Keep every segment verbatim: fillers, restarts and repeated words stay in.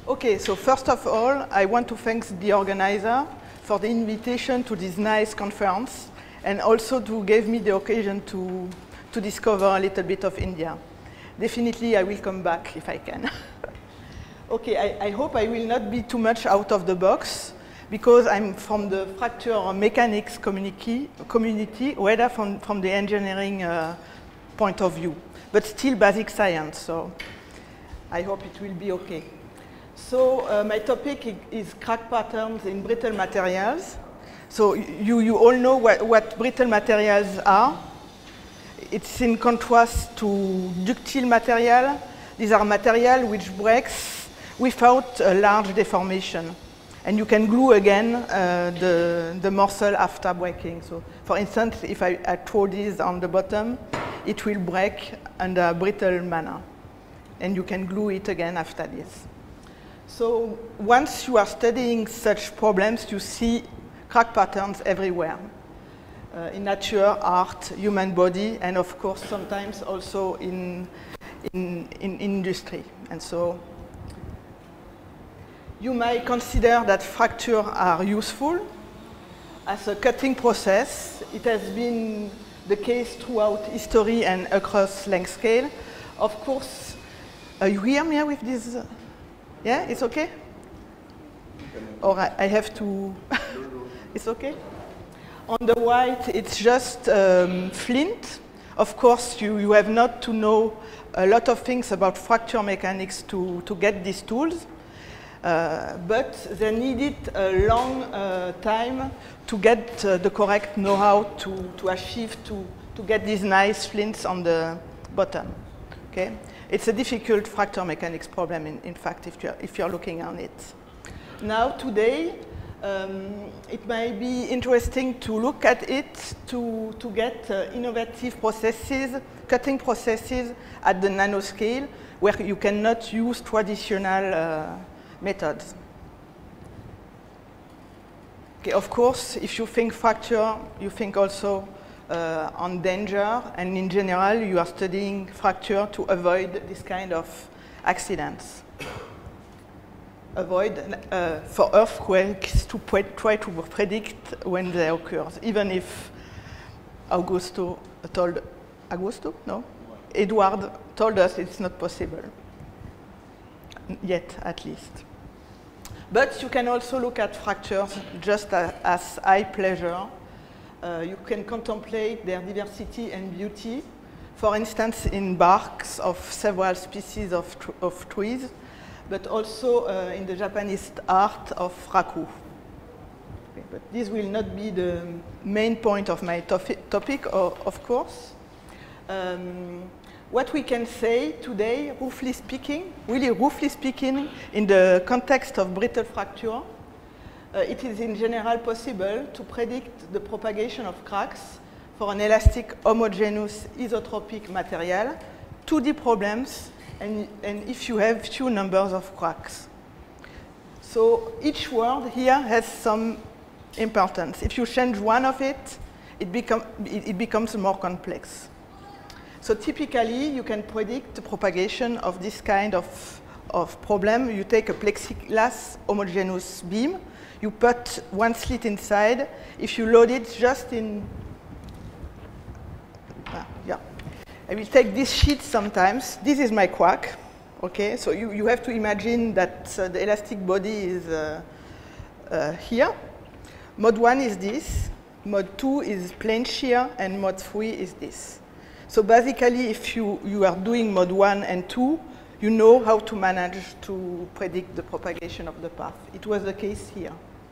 Okay, so first of all, I want to thank the organizer for the invitation to this nice conference and also to give me the occasion to, to discover a little bit of India. Definitely, I will come back if I can. Okay, I, I hope I will not be too much out of the box because I'm from the fracture mechanics community, community rather from, from the engineering uh, point of view, but still basic science, so I hope it will be okay. So uh, my topic is crack patterns in brittle materials. So you, you all know what, what brittle materials are. It's in contrast to ductile material. These are material which breaks without a large deformation. And you can glue again uh, the, the morsel after breaking. So for instance, if I, I throw this on the bottom, it will break under a brittle manner. And you can glue it again after this. So once you are studying such problems, you see crack patterns everywhere. Uh, in nature, art, human body, and of course sometimes also in, in, in industry. And so you might consider that fractures are useful as a cutting process. It has been the case throughout history and across length scale. Of course, uh, you hear me with this? Uh, yeah, it's okay? Or I, I have to, it's okay? On the right, it's just um, flint. Of course, you, you have not to know a lot of things about fracture mechanics to, to get these tools. Uh, but they needed a long uh, time to get uh, the correct know-how to, to achieve to, to get these nice flints on the bottom. Okay? It's a difficult fracture mechanics problem, in, in fact, if you're, if you're looking on it. Now, today, um, it might be interesting to look at it to, to get uh, innovative processes, cutting processes at the nanoscale, where you cannot use traditional uh, methods. Okay, of course, if you think fracture, you think also uh, on danger, and in general, you are studying fracture to avoid this kind of accidents. Avoid uh, for earthquakes to try to predict when they occur, even if Augusto told, Augusto? No? Edward told us it's not possible. Yet, at least. But you can also look at fractures just as, as eye pleasure. Uh, you can contemplate their diversity and beauty. For instance, in barks of several species of, tr of trees, but also uh, in the Japanese art of raku. Okay, but this will not be the main point of my topic, or, of course. Um, What we can say today, roughly speaking, really roughly speaking, in the context of brittle fracture, uh, it is in general possible to predict the propagation of cracks for an elastic, homogeneous, isotropic material, two D problems, and, and if you have few numbers of cracks. So each word here has some importance. If you change one of it, it, become, it, it becomes more complex. So typically, you can predict the propagation of this kind of, of problem. You take a plexiglass homogeneous beam, you put one slit inside. If you load it just in, ah, yeah. I will take this sheet sometimes. This is my crack, okay? So you, you have to imagine that uh, the elastic body is uh, uh, here. Mode one is this, mode two is plane shear, and mode three is this. So basically, if you, you are doing mode one and two, you know how to manage to predict the propagation of the path. It was the case here.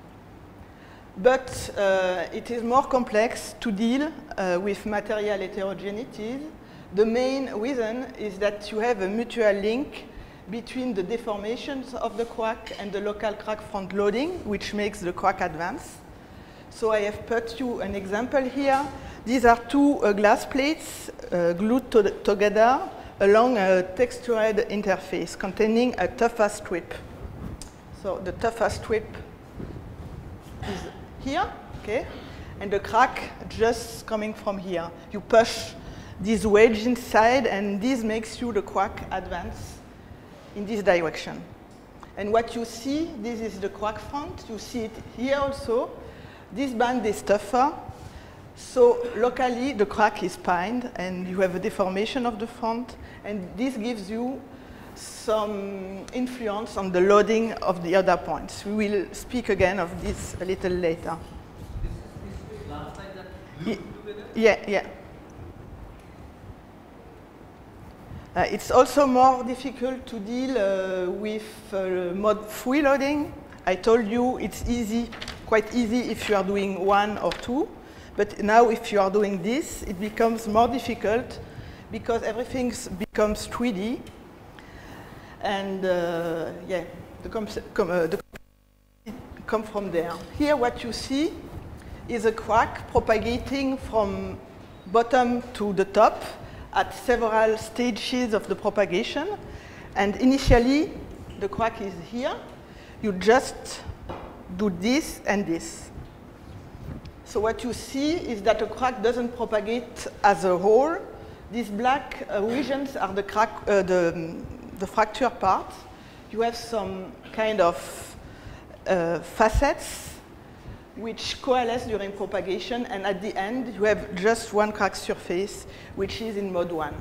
But uh, it is more complex to deal uh, with material heterogeneities. The main reason is that you have a mutual link between the deformations of the crack and the local crack front loading, which makes the crack advance. So I have put you an example here. These are two uh, glass plates uh, glued to together along a textured interface containing a tufa strip. So the tufa strip is here, okay? And the crack just coming from here. You push this wedge inside, and this makes you the crack advance in this direction. And what you see, this is the crack front. You see it here also. This band is tougher. So locally, the crack is pined, and you have a deformation of the front. And this gives you some influence on the loading of the other points. We will speak again of this a little later. This is last time that you together? Yeah, yeah. Uh, it's also more difficult to deal uh, with uh, mod three loading. I told you it's easy, quite easy if you are doing one or two. But now if you are doing this, it becomes more difficult because everything becomes three D. And uh, yeah, the, com com uh, the come from there. Here what you see is a crack propagating from bottom to the top at several stages of the propagation. And initially, the crack is here. You just do this and this. So what you see is that a crack doesn't propagate as a whole. These black uh, regions are the, crack, uh, the, the fracture part. You have some kind of uh, facets which coalesce during propagation, and at the end you have just one crack surface, which is in mode one.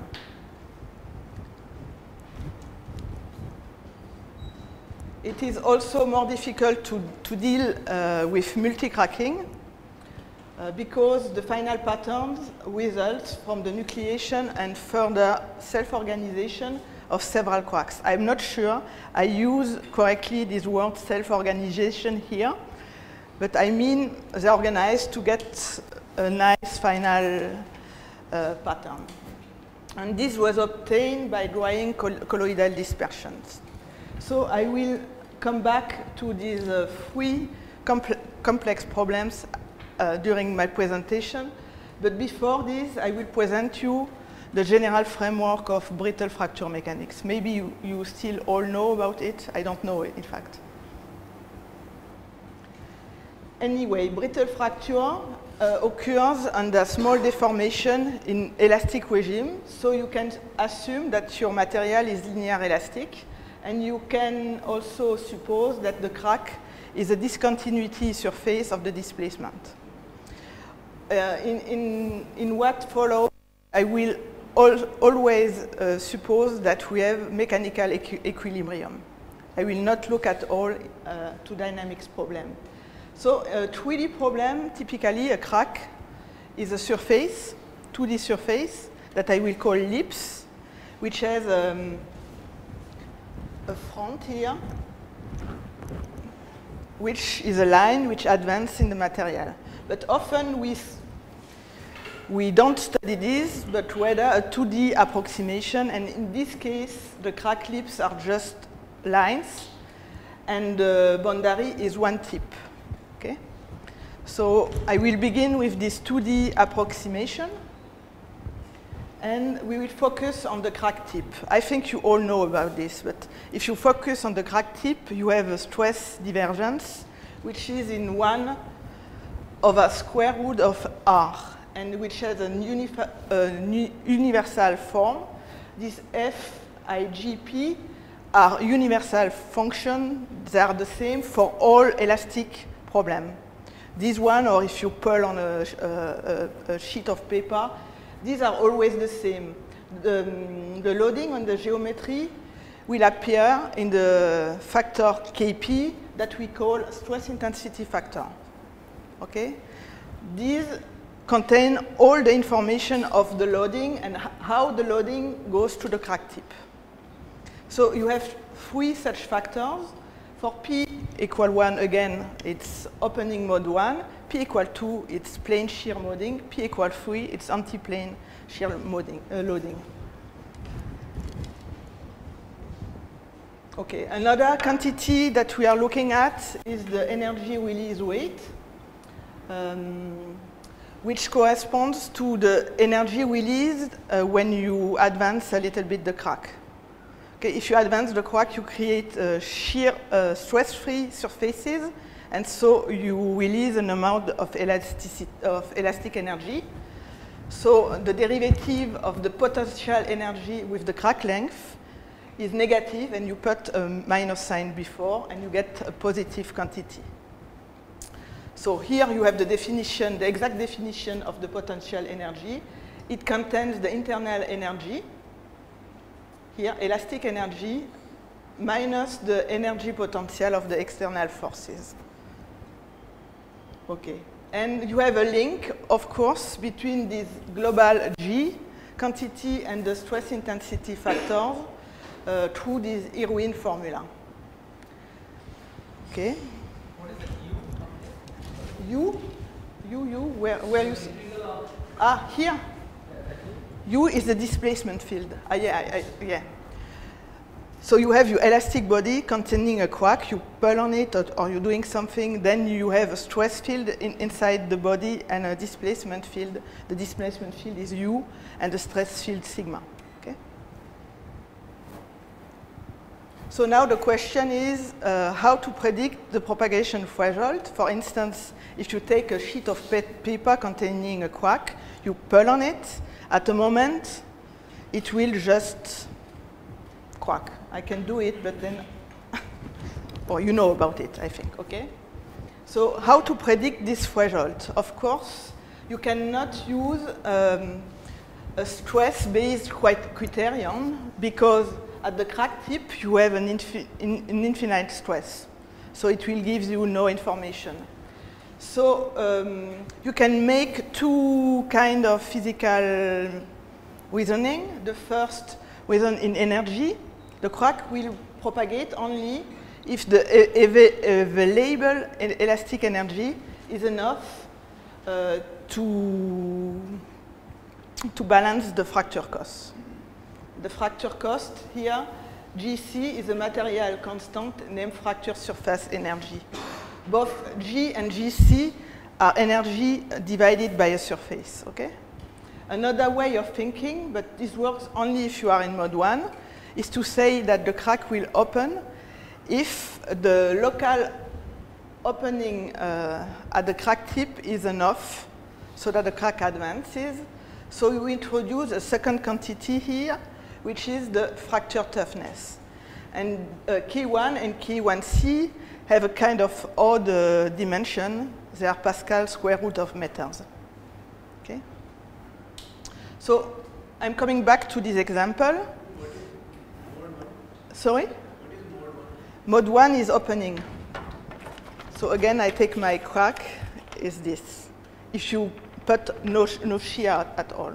It is also more difficult to, to deal uh, with multi-cracking uh, because the final patterns result from the nucleation and further self-organization of several cracks. I'm not sure I use correctly this word self-organization here, but I mean they organize to get a nice final uh, pattern. And this was obtained by drawing col colloidal dispersions. So I will come back to these uh, three compl complex problems uh, during my presentation. But before this, I will present you the general framework of brittle fracture mechanics. Maybe you, you still all know about it. I don't know it, in fact. Anyway, brittle fracture uh, occurs under small deformation in elastic regime. So you can assume that your material is linear elastic. And you can also suppose that the crack is a discontinuity surface of the displacement. Uh, in, in, in what follows, I will al always uh, suppose that we have mechanical equi equilibrium. I will not look at all uh, two dynamics problem. So a three D problem, typically a crack is a surface, two D surface, that I will call ellipse, which has um, a front here, which is a line which advances in the material. But often we, we don't study this, but rather a two D approximation. And in this case, the crack lips are just lines, and the boundary is one tip. Okay? So I will begin with this two D approximation. And we will focus on the crack tip. I think you all know about this, but if you focus on the crack tip, you have a stress divergence, which is in one over square root of R, and which has a universal form. These F, I, G, P are universal functions. They are the same for all elastic problems. This one, or if you pull on a, a, a sheet of paper, these are always the same. The, um, the loading on the geometry will appear in the factor K P that we call stress intensity factor. Okay? These contain all the information of the loading and how the loading goes to the crack tip. So you have three such factors. For P equal one, again, it's opening mode one. P equal two, it's plane shear loading. P equal three, it's anti-plane shear loading, uh, loading. Okay, another quantity that we are looking at is the energy release rate, um, which corresponds to the energy released uh, when you advance a little bit the crack. Okay, if you advance the crack, you create uh, shear uh, stress-free surfaces, and so you release an amount of, elasticity, of elastic energy. So the derivative of the potential energy with the crack length is negative, and you put a minus sign before, and you get a positive quantity. So here you have the definition, the exact definition of the potential energy. It contains the internal energy, here, elastic energy, minus the energy potential of the external forces. Okay. And you have a link, of course, between this global G quantity and the stress intensity factors uh, through this Irwin formula. Okay. What is the U? U, U, U, where, where you see? Ah, here. U is the displacement field. Ah, yeah, I, I, yeah. So you have your elastic body containing a quark, you pull on it, or, or you're doing something, then you have a stress field in, inside the body and a displacement field. The displacement field is U, and the stress field sigma. Okay? So now the question is uh, how to predict the propagation threshold. For instance, if you take a sheet of paper containing a quark, you pull on it, at a moment, it will just quark. I can do it, but then, or you know about it, I think, okay? So how to predict this threshold? Of course, you cannot use um, a stress-based criterion because at the crack tip, you have an, infi in, an infinite stress. So it will give you no information. So um, you can make two kind of physical reasoning. The first reason in energy. The quark will propagate only if the available elastic energy is enough uh, to, to balance the fracture cost. The fracture cost here, G C, is a material constant named fracture surface energy. Both G and G C are energy divided by a surface, okay? Another way of thinking, but this works only if you are in mode one, is to say that the crack will open if the local opening uh, at the crack tip is enough so that the crack advances. So you introduce a second quantity here, which is the fracture toughness. And uh, K one and K one C have a kind of odd uh, dimension. They are Pascal square root of meters. Okay? So I'm coming back to this example. Sorry? Mode one is opening. So again, I take my crack, is this. If you put no, no shear at all.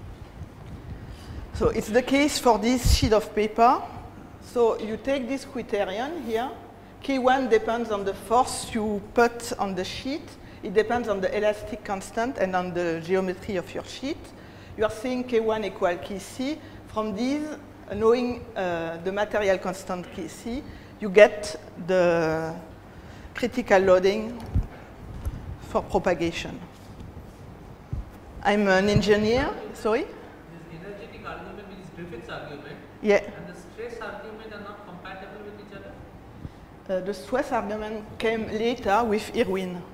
So it's the case for this sheet of paper. So you take this criterion here. K one depends on the force you put on the sheet. It depends on the elastic constant and on the geometry of your sheet. You are seeing K one equal K C. From these, knowing uh, the material constant K C, you get the critical loading for propagation. I'm an engineer, sorry? This energetic argument is Griffith's argument. Yeah. And the stress argument are not compatible with each other? Uh, the stress argument came later with Irwin. No,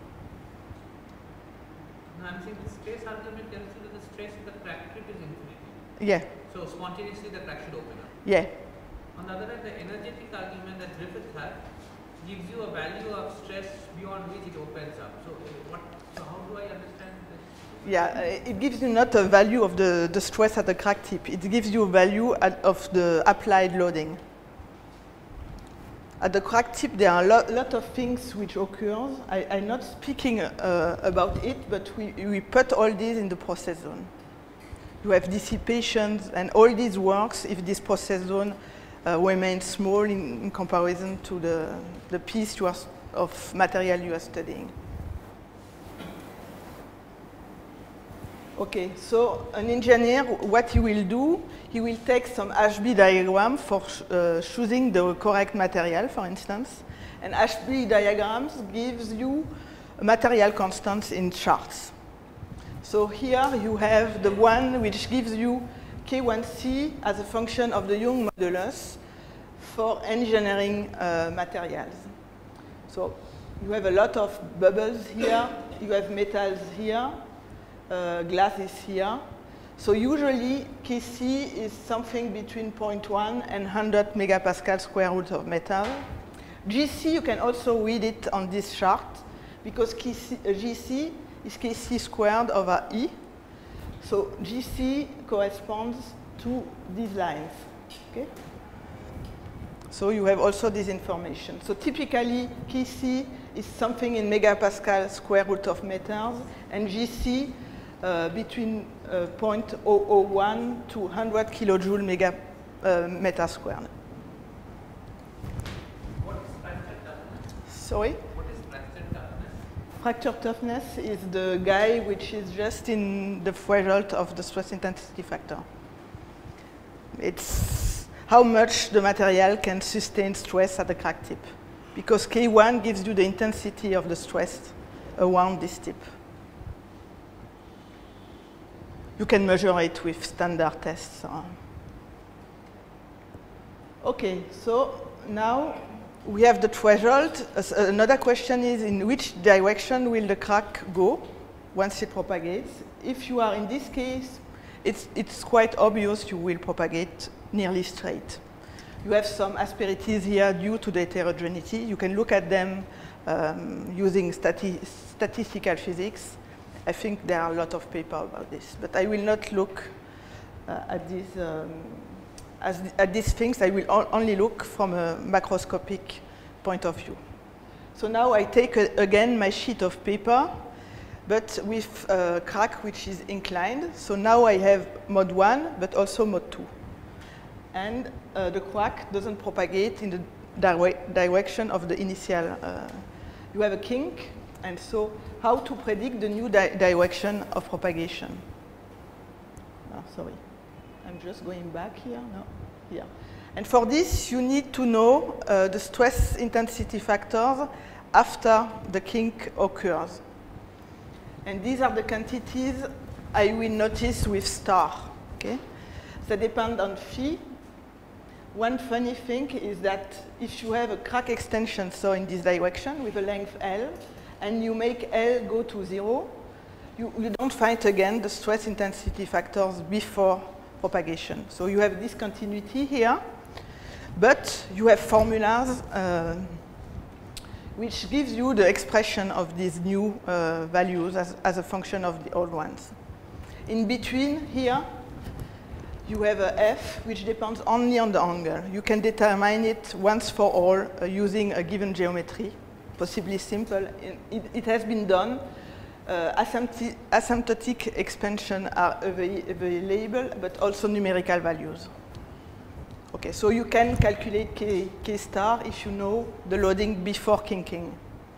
I'm saying the stress argument tells you that the stress in the crack tip is infinity. Yeah. So spontaneously the crack should open up. Yeah. On the other hand, the energetic argument that Griffith had gives you a value of stress beyond which it opens up. So, what, so how do I understand this? Yeah, uh, it gives you not a value of the, the stress at the crack tip. It gives you a value at, of the applied loading. At the crack tip, there are a lot, lot of things which occurs. I, I'm not speaking uh, about it, but we, we put all these in the process zone. You have dissipations, and all this works if this process zone uh, remains small in, in comparison to the, the piece you are, of material you are studying. Okay, so an engineer, what he will do, he will take some H B diagram for uh, choosing the correct material, for instance. And H B diagrams gives you material constants in charts. So here you have the one which gives you K one C as a function of the Young modulus for engineering uh, materials. So you have a lot of bubbles here, you have metals here, uh, glass is here. So usually K C is something between zero point one and one hundred megapascal square root of metal. G C, you can also read it on this chart, because K C, uh, G C is K C squared over E. So G C corresponds to these lines. Okay? So you have also this information. So typically, K C is something in megapascal square root of meters, and G C uh, between uh, zero point zero zero one to one hundred kilojoule mega uh, meter squared. What is fracture toughness? Sorry? What is fracture toughness? Fracture toughness is the guy which is just in the threshold of the stress intensity factor. It's how much the material can sustain stress at the crack tip. Because K one gives you the intensity of the stress around this tip. You can measure it with standard tests. Okay, so now we have the threshold. Another question is, in which direction will the crack go once it propagates? If you are in this case, it's, it's quite obvious you will propagate nearly straight. You have some asperities here due to the heterogeneity. You can look at them um, using stati statistical physics. I think there are a lot of papers about this, but I will not look uh, at, these, um, as th at these things. I will only look from a macroscopic point of view. So now I take a, again my sheet of paper, but with a crack which is inclined. So now I have mode one, but also mode two. And uh, the crack doesn't propagate in the dire direction of the initial. Uh, you have a kink, and so how to predict the new di direction of propagation? Oh, sorry, I'm just going back here. No, here. And for this, you need to know uh, the stress intensity factors after the kink occurs. And these are the quantities I will notice with star. Okay, they depend on phi. One funny thing is that if you have a crack extension, so in this direction with a length L, and you make L go to zero, you, you don't find again the stress intensity factors before propagation. So you have discontinuity here, but you have formulas uh, which gives you the expression of these new uh, values as, as a function of the old ones. In between here, you have a F, which depends only on the angle. You can determine it once for all uh, using a given geometry, possibly simple. It, it has been done. Uh, asympti asymptotic expansion are available, but also numerical values. Okay, so you can calculate K, K star if you know the loading before kinking.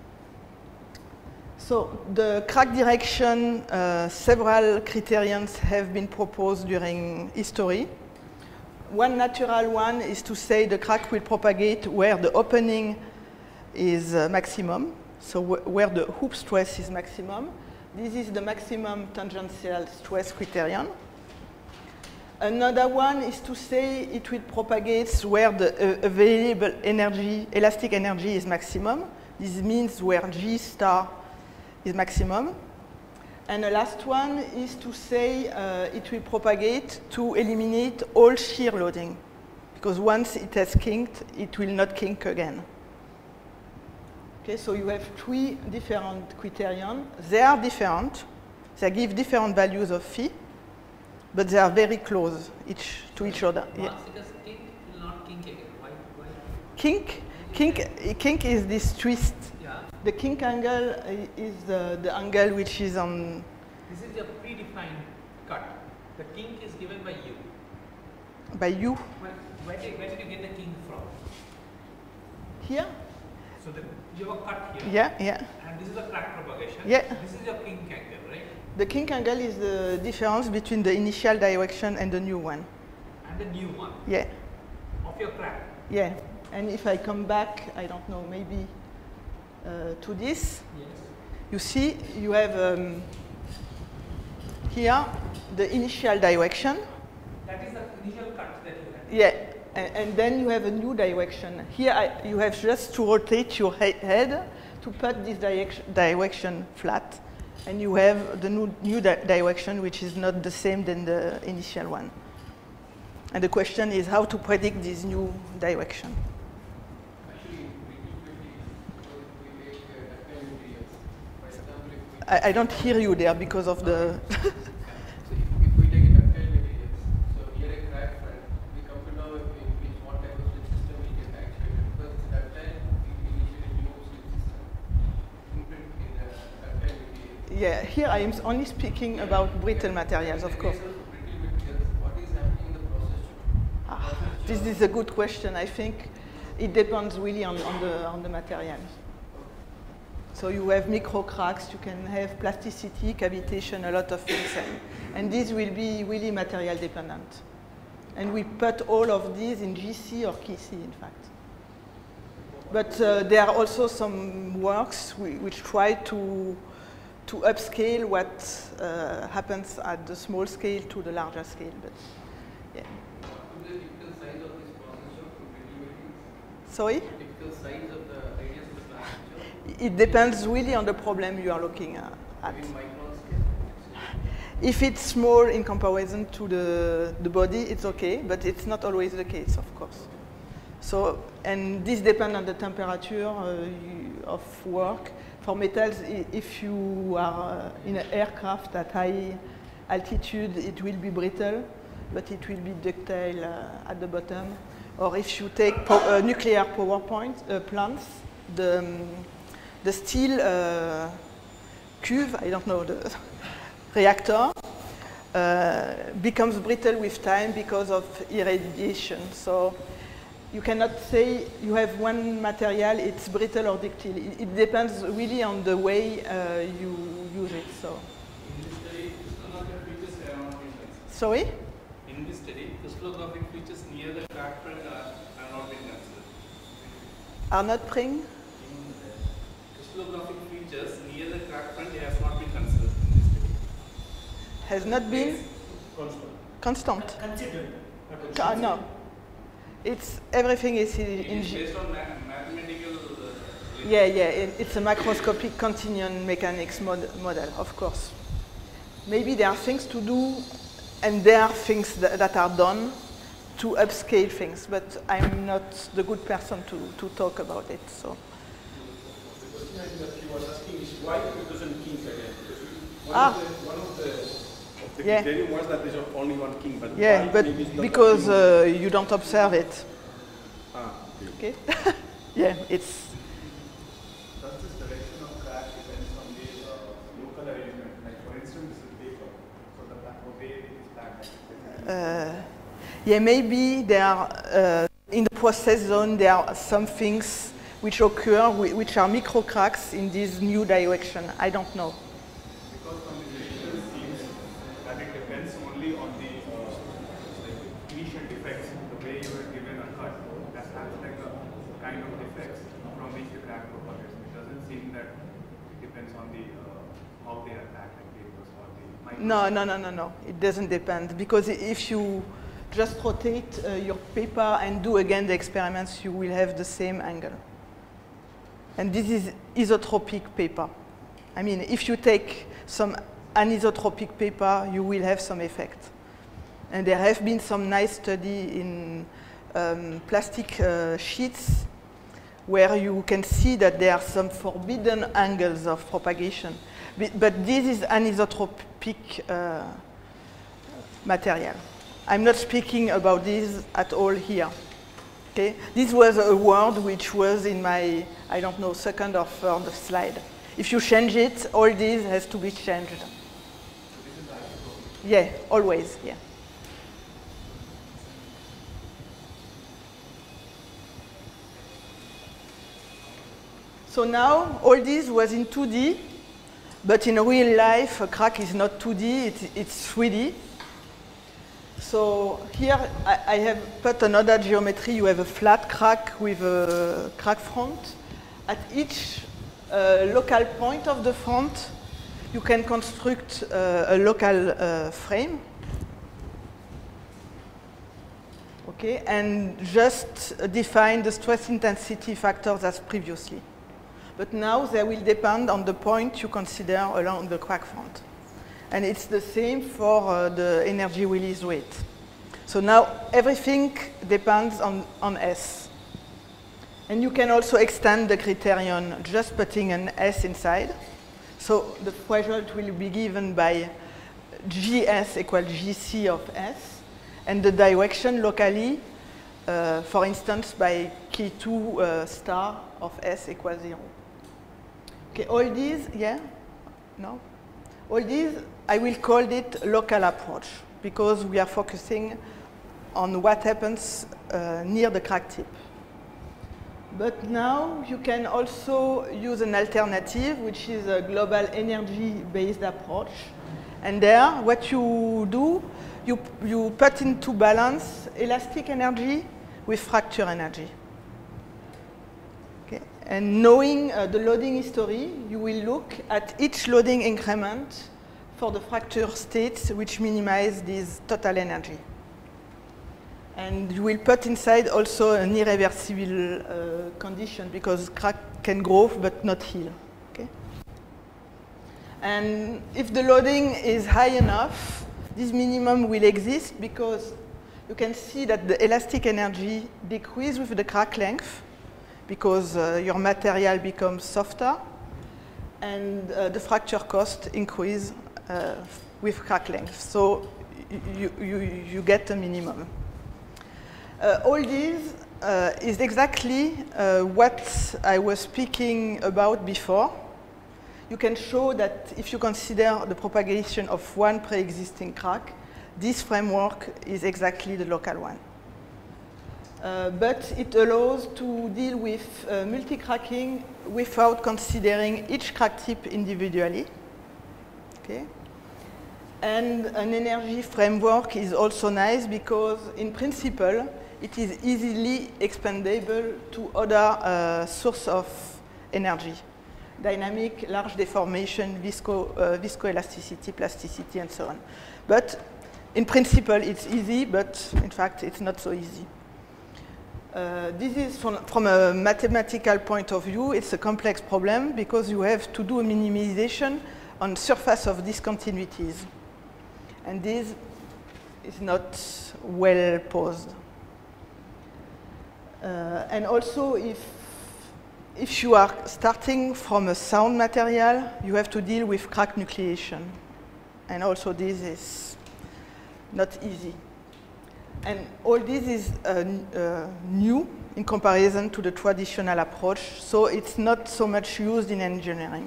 So the crack direction, uh, several criterions have been proposed during history. One natural one is to say the crack will propagate where the opening is uh, maximum, so wh where the hoop stress is maximum. This is the maximum tangential stress criterion. Another one is to say it will propagate where the uh, available energy, elastic energy is maximum. This means where G star is maximum. And the last one is to say uh, it will propagate to eliminate all shear loading, because once it has kinked, it will not kink again. Okay, so you have three different criterion. They are different. They give different values of phi, but they are very close each to each other. Once Yeah. it has kinked, it will not kink again. Why? Why? Kink, kink, kink is this twist. Yeah. The kink angle is the, the angle which is on. This is a predefined cut. The kink is given by you. By you. Where, where, did, where did you get the kink from? Here? So the, you have a cut here. Yeah, yeah. And this is a crack propagation. Yeah. This is your kink angle, right? The kink angle is the difference between the initial direction and the new one. And the new one. Yeah. Of your crack. Yeah. And if I come back, I don't know, maybe uh, to this, Yes. you see you have um, here the initial direction. That is the initial cut that you had. Yeah. And, and then you have a new direction. Here I, you have just to rotate your he head to put this direction, direction flat. And you have the new, new di direction, which is not the same than the initial one. And the question is how to predict this new direction. Actually, we take uh, ten materials. For example, if we I, I don't hear you there because of the... so if, if we take a ductile materials, so here a crack front, we come to know in which what type of slip system we get actuated. Because it's ductile, we initiate a new slip system. Imprint in the ductile material. Yeah, here I am only speaking about brittle materials, of course. What is happening in the process? Ah, this is a good question. I think it depends really on, on, the, on the materials. So you have micro cracks, you can have plasticity, cavitation, a lot of things. And, and this will be really material dependent. And we put all of these in G C or K C, in fact. But uh, there are also some works we, which try to to upscale what uh, happens at the small scale to the larger scale. But yeah. What is the typical size of this process from brittle materials? Sorry? Typical size of the radius of the plastic? It depends really on the problem you are looking uh, at. In micron scale? If it's small in comparison to the, the body, it's okay, but it's not always the case, of course. So, and this depends on the temperature uh, you, of work. For metals, if you are in an aircraft at high altitude, it will be brittle, but it will be ductile uh, at the bottom. Or if you take po uh, nuclear power point, uh, plants, the, um, the steel uh, cuve, I don't know, the reactor, uh, becomes brittle with time because of irradiation. So you cannot say you have one material, it's brittle or ductile. It, it depends really on the way uh, you use it. So. In this study, crystallographic features have not been considered. Sorry? In this study, crystallographic features near the crack front are, have not been considered. Are not praying? In the crystallographic features near the crack front have not been considered in this study. Has not been Constant. constant? Considered. Uh, no. It's, everything is in, It in is G. based on ma mathematical. Uh, Yeah, yeah, it, it's a macroscopic continuum mechanics mod model, of course. Maybe there are things to do, and there are things that, that are done to upscale things, but I'm not the good person to, to talk about it. So. The question that he was asking is why it doesn't kink again? One Ah. of the, one of the, of the Yeah. criterion was that there's only one kink, but Yeah, why but maybe it's not because that uh, you don't observe it. Ah, okay. Okay? Yeah, it's. Does this direction of crack depends on the uh, local arrangement? Like for instance, this is paper, so the back of it is back. Uh, yeah, maybe there are, uh, in the process zone, there are some things which occur, whi- which are micro cracks in this new direction. I don't know. Because from the direction it seems that it depends only on the uh, like initial defects, the way you were given a cut. That has like a kind of defects from which the crack propagates. It doesn't seem that it depends on the uh, how they attack the papers or the micro. No, no, no, no, no. It doesn't depend. Because i- if you just rotate uh, your paper and do again the experiments, you will have the same angle. And this is isotropic paper. I mean, if you take some anisotropic paper, you will have some effect. And there have been some nice study in um, plastic uh, sheets where you can see that there are some forbidden angles of propagation. But, but this is anisotropic uh, material. I'm not speaking about this at all here. Okay? This was a word which was in my, I don't know, second or third slide. If you change it, all this has to be changed. Yeah, always, yeah. So now, all this was in two D, but in real life, a crack is not two D, it's, it's three D. So here I, I have put another geometry. You have a flat crack with a crack front. At each uh, local point of the front, you can construct uh, a local uh, frame. Okay, and just define the stress intensity factors as previously. But now they will depend on the point you consider along the crack front. And it's the same for uh, the energy release rate. So now everything depends on, on S. And you can also extend the criterion just putting an S inside. So the threshold will be given by G S equals G C of S, and the direction locally, uh, for instance, by K two uh, star of S equals zero. Okay, all these, yeah? No? All these, I will call it local approach, because we are focusing on what happens uh, near the crack tip. But now you can also use an alternative, which is a global energy-based approach. And there, what you do, you, you put into balance elastic energy with fracture energy. Okay? And knowing uh, the loading history, you will look at each loading increment for the fracture states, which minimize this total energy. And you will put inside also an irreversible uh, condition, because crack can grow but not heal. Okay? And if the loading is high enough, this minimum will exist, because you can see that the elastic energy decreases with the crack length, because uh, your material becomes softer, and uh, the fracture cost increase uh, with crack length. So you, you, you get a minimum. Uh, all this uh, is exactly uh, what I was speaking about before. You can show that if you consider the propagation of one pre-existing crack, this framework is exactly the local one. Uh, but it allows to deal with uh, multi-cracking without considering each crack tip individually. Okay? And an energy framework is also nice, because in principle, it is easily expandable to other uh, sources of energy. Dynamic, large deformation, visco, uh, viscoelasticity, plasticity, and so on. But in principle, it's easy, but in fact, it's not so easy. Uh, this is from, from a mathematical point of view, it's a complex problem, because you have to do a minimization on surface of discontinuities. And this is not well posed. Uh, and also, if, if you are starting from a sound material, you have to deal with crack nucleation. And also, this is not easy. And all this is uh, uh, new in comparison to the traditional approach, so it's not so much used in engineering.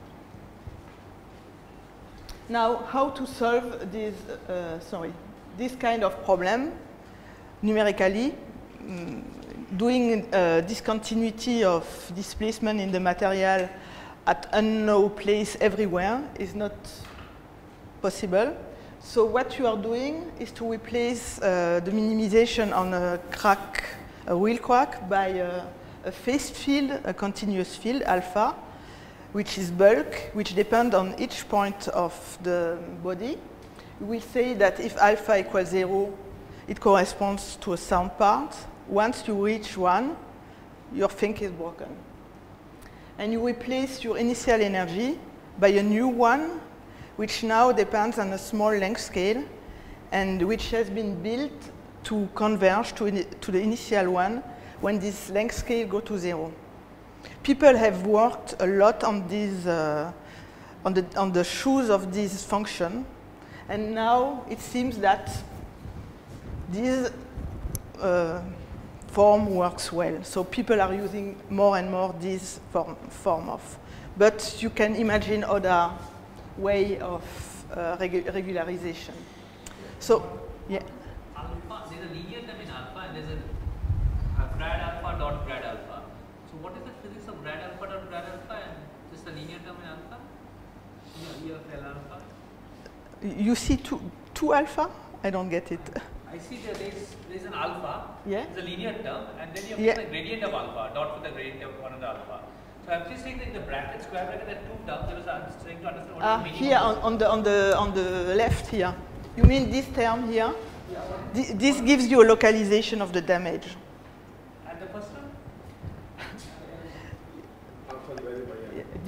Now, how to solve this, uh, sorry, this kind of problem numerically? Mm, doing uh, discontinuity of displacement in the material at unknown place everywhere is not possible. So what you are doing is to replace uh, the minimization on a crack, a real crack, by a, a phased field, a continuous field, alpha, which is bulk, which depends on each point of the body. We will say that if alpha equals zero, it corresponds to a sound part. Once you reach one, your thing is broken. And you replace your initial energy by a new one, which now depends on a small length scale, and which has been built to converge to, to the initial one when this length scale goes to zero. People have worked a lot on, these, uh, on, the, on the shoes of this function, and now it seems that this uh, form works well. So people are using more and more this form, form of. But you can imagine other way of uh, regu regularization. So, yeah. Alpha, there's a linear term in alpha, and there's a, a grad alpha dot grad alpha. So what is the physics of grad alpha dot grad alpha, and just a linear term in alpha? E of L alpha? You see two, two alpha? I don't get it. I see that there's, there's an alpha, yeah? It's a linear term, and then you have yeah. the gradient of alpha, dot with the gradient of another alpha. So I'm just saying that in the bracket, square bracket, there are two terms. I was trying to understand what ah, is the meaning here of on, on, the, on, the, on the left here. You mean this term here? Yeah. Th this gives you a localization of the damage. And the first one?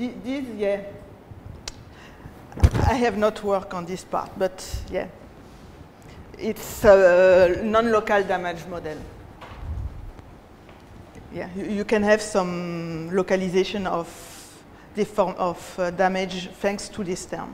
this, yeah, I have not worked on this part, but yeah, it's a non-local damage model. Yeah, you, you can have some localization of the form of uh, damage thanks to this term.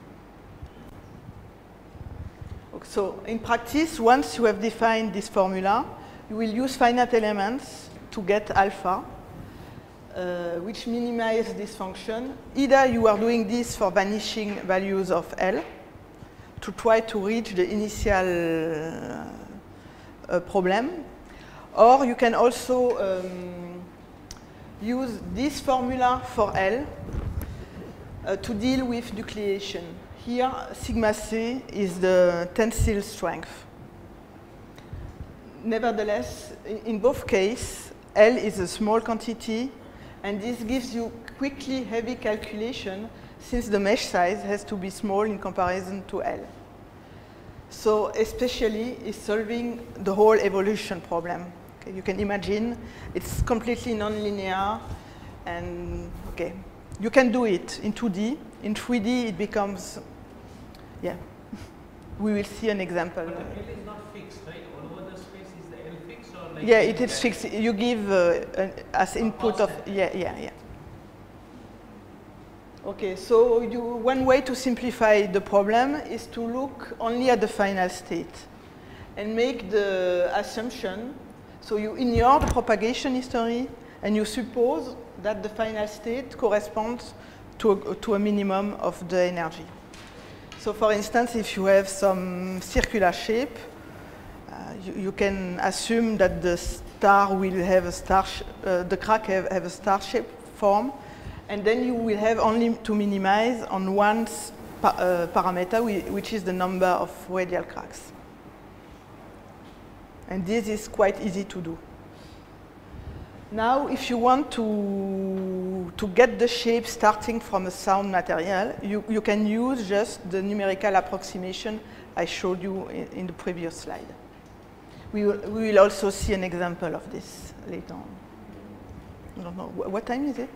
So in practice, once you have defined this formula, you will use finite elements to get alpha, uh, which minimize this function. Either you are doing this for vanishing values of L to try to reach the initial uh, problem, or you can also um, use this formula for L uh, to deal with nucleation. Here, sigma c is the tensile strength. Nevertheless, in both cases, L is a small quantity, and this gives you quickly heavy calculation since the mesh size has to be small in comparison to L. So especially is solving the whole evolution problem. Okay, you can imagine it's completely nonlinear, and okay, you can do it in two D. In three D, it becomes, yeah, we will see an example. But the L is not fixed, right? All over the space is the L fixed, or like? Yeah, it is fixed. You give uh, an, as input of, yeah, yeah, yeah. Okay, so you, one way to simplify the problem is to look only at the final state and make the assumption. So you ignore the propagation history and you suppose that the final state corresponds to a, to a minimum of the energy. So for instance, if you have some circular shape, uh, you, you can assume that the star will have a star, uh, the crack have, have a star shape form, and then you will have only to minimize on one pa uh, parameter, which is the number of radial cracks. And this is quite easy to do. Now, if you want to, to get the shape starting from a sound material, you, you can use just the numerical approximation I showed you in, in the previous slide. We will, we will also see an example of this later on. I don't know. What time is it?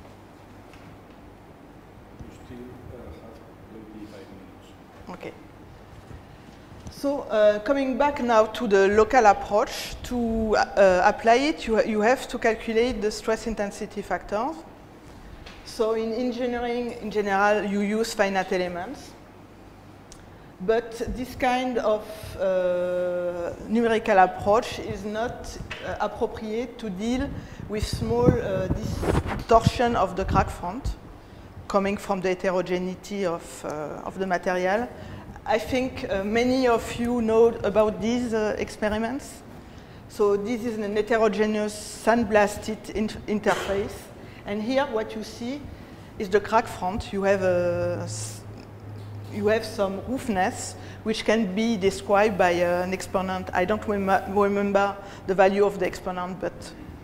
Okay. So uh, coming back now to the local approach, to uh, apply it, you, ha you have to calculate the stress intensity factors. So in engineering, in general, you use finite elements. But this kind of uh, numerical approach is not uh, appropriate to deal with small uh, distortion of the crack front coming from the heterogeneity of, uh, of the material. I think uh, many of you know about these uh, experiments. So this is an heterogeneous sandblasted in interface. And here what you see is the crack front. You have, a, you have some roughness, which can be described by uh, an exponent. I don't rem remember the value of the exponent, but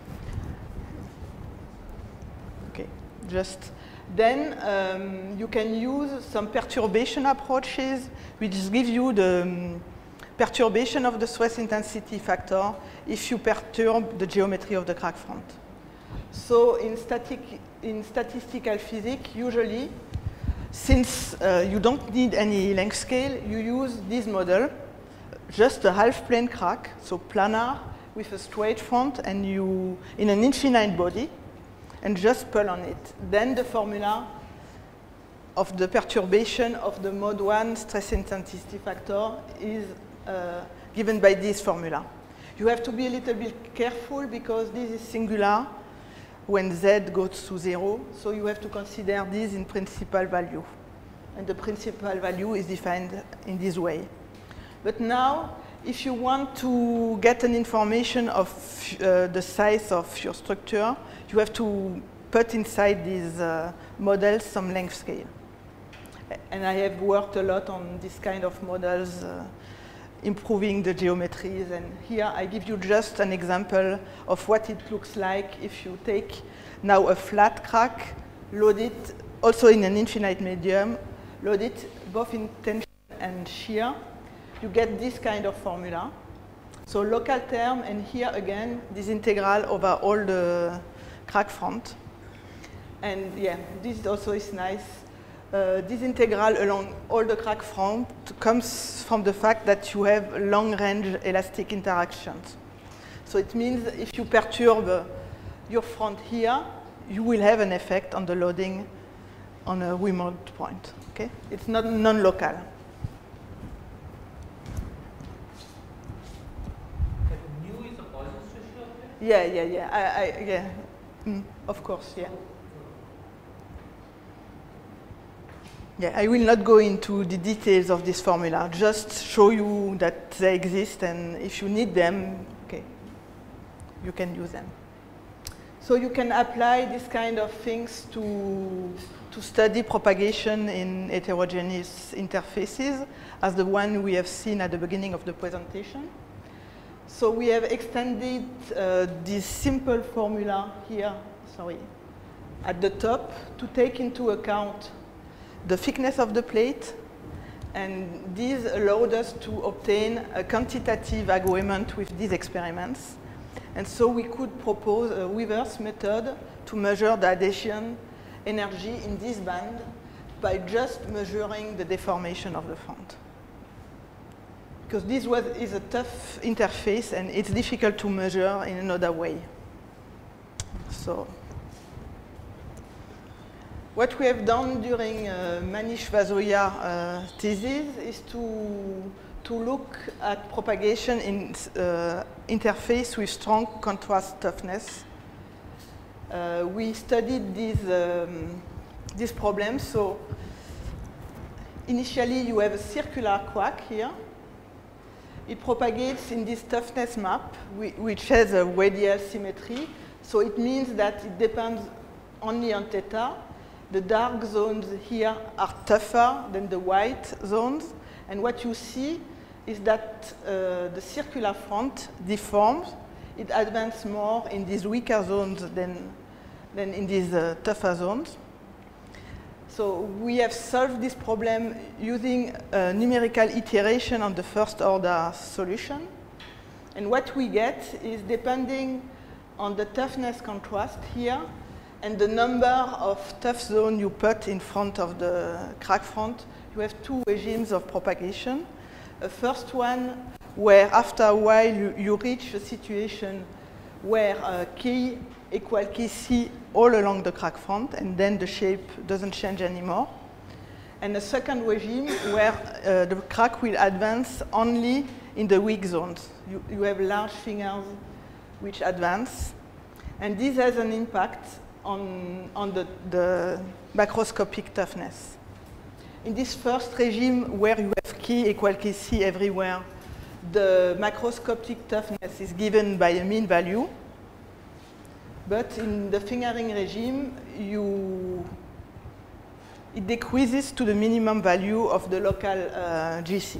okay, just. Then um, you can use some perturbation approaches, which give you the um, perturbation of the stress intensity factor if you perturb the geometry of the crack front. So in, static, in statistical physics, usually, since uh, you don't need any length scale, you use this model, just a half-plane crack, so planar with a straight front, and you in an infinite body, and just pull on it. Then the formula of the perturbation of the mode one stress intensity factor is uh, given by this formula. You have to be a little bit careful because this is singular when z goes to zero, so you have to consider this in principal value. And the principal value is defined in this way. But now, if you want to get an information of uh, the size of your structure, you have to put inside these uh, models some length scale. And I have worked a lot on this kind of models, uh, improving the geometries. And here I give you just an example of what it looks like if you take now a flat crack, load it also in an infinite medium, load it both in tension and shear. You get this kind of formula. So local term, and here again, this integral over all the crack front. And yeah, this also is nice. Uh, this integral along all the crack front comes from the fact that you have long-range elastic interactions. So it means if you perturb your front here, you will have an effect on the loading on a remote point. Okay? It's not non-local. Mu is a Poisson's ratio? Yeah, yeah, yeah. I, I, yeah. Mm, of course, yeah. Yeah, I will not go into the details of this formula, just show you that they exist, and if you need them, okay, you can use them. So you can apply this kind of things to, to study propagation in heterogeneous interfaces, as the one we have seen at the beginning of the presentation. So we have extended uh, this simple formula here, sorry, at the top to take into account the thickness of the plate, and this allowed us to obtain a quantitative agreement with these experiments. And so we could propose a reverse method to measure the adhesion energy in this band by just measuring the deformation of the front. Because this was, is a tough interface, and it's difficult to measure in another way. So what we have done during uh, Manish Vazoya uh, thesis is to, to look at propagation in uh, interface with strong contrast toughness. Uh, we studied these, um, these problems. So initially, you have a circular crack here. It propagates in this toughness map, which has a radial symmetry. So it means that it depends only on theta. The dark zones here are tougher than the white zones. And what you see is that uh, the circular front deforms. It advances more in these weaker zones than, than in these uh, tougher zones. So we have solved this problem using a numerical iteration on the first order solution. And what we get is, depending on the toughness contrast here, and the number of tough zones you put in front of the crack front, you have two regimes of propagation. A first one where after a while you, you reach a situation where uh, K equal K C all along the crack front, and then the shape doesn't change anymore. And a second regime where uh, the crack will advance only in the weak zones. You, you have large fingers which advance, and this has an impact on, on the, the macroscopic toughness. In this first regime, where you have K equal K C everywhere, the macroscopic toughness is given by a mean value. But in the fingering regime, you, it decreases to the minimum value of the local uh, G C.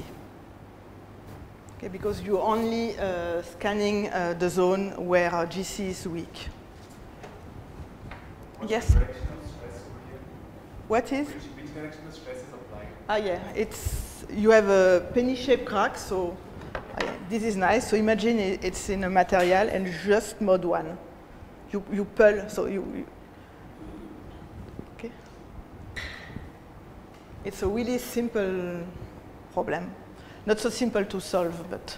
Okay, because you're only uh, scanning uh, the zone where uh, G C is weak. What's Yes? the direction of stress over here? What is? Which, which direction the stress is applied? Ah, yeah, it's, you have a penny-shaped crack, so ah, yeah, this is nice. So imagine it, it's in a material and just mode one. You, you pull, so you, you, okay. It's a really simple problem. Not so simple to solve, but.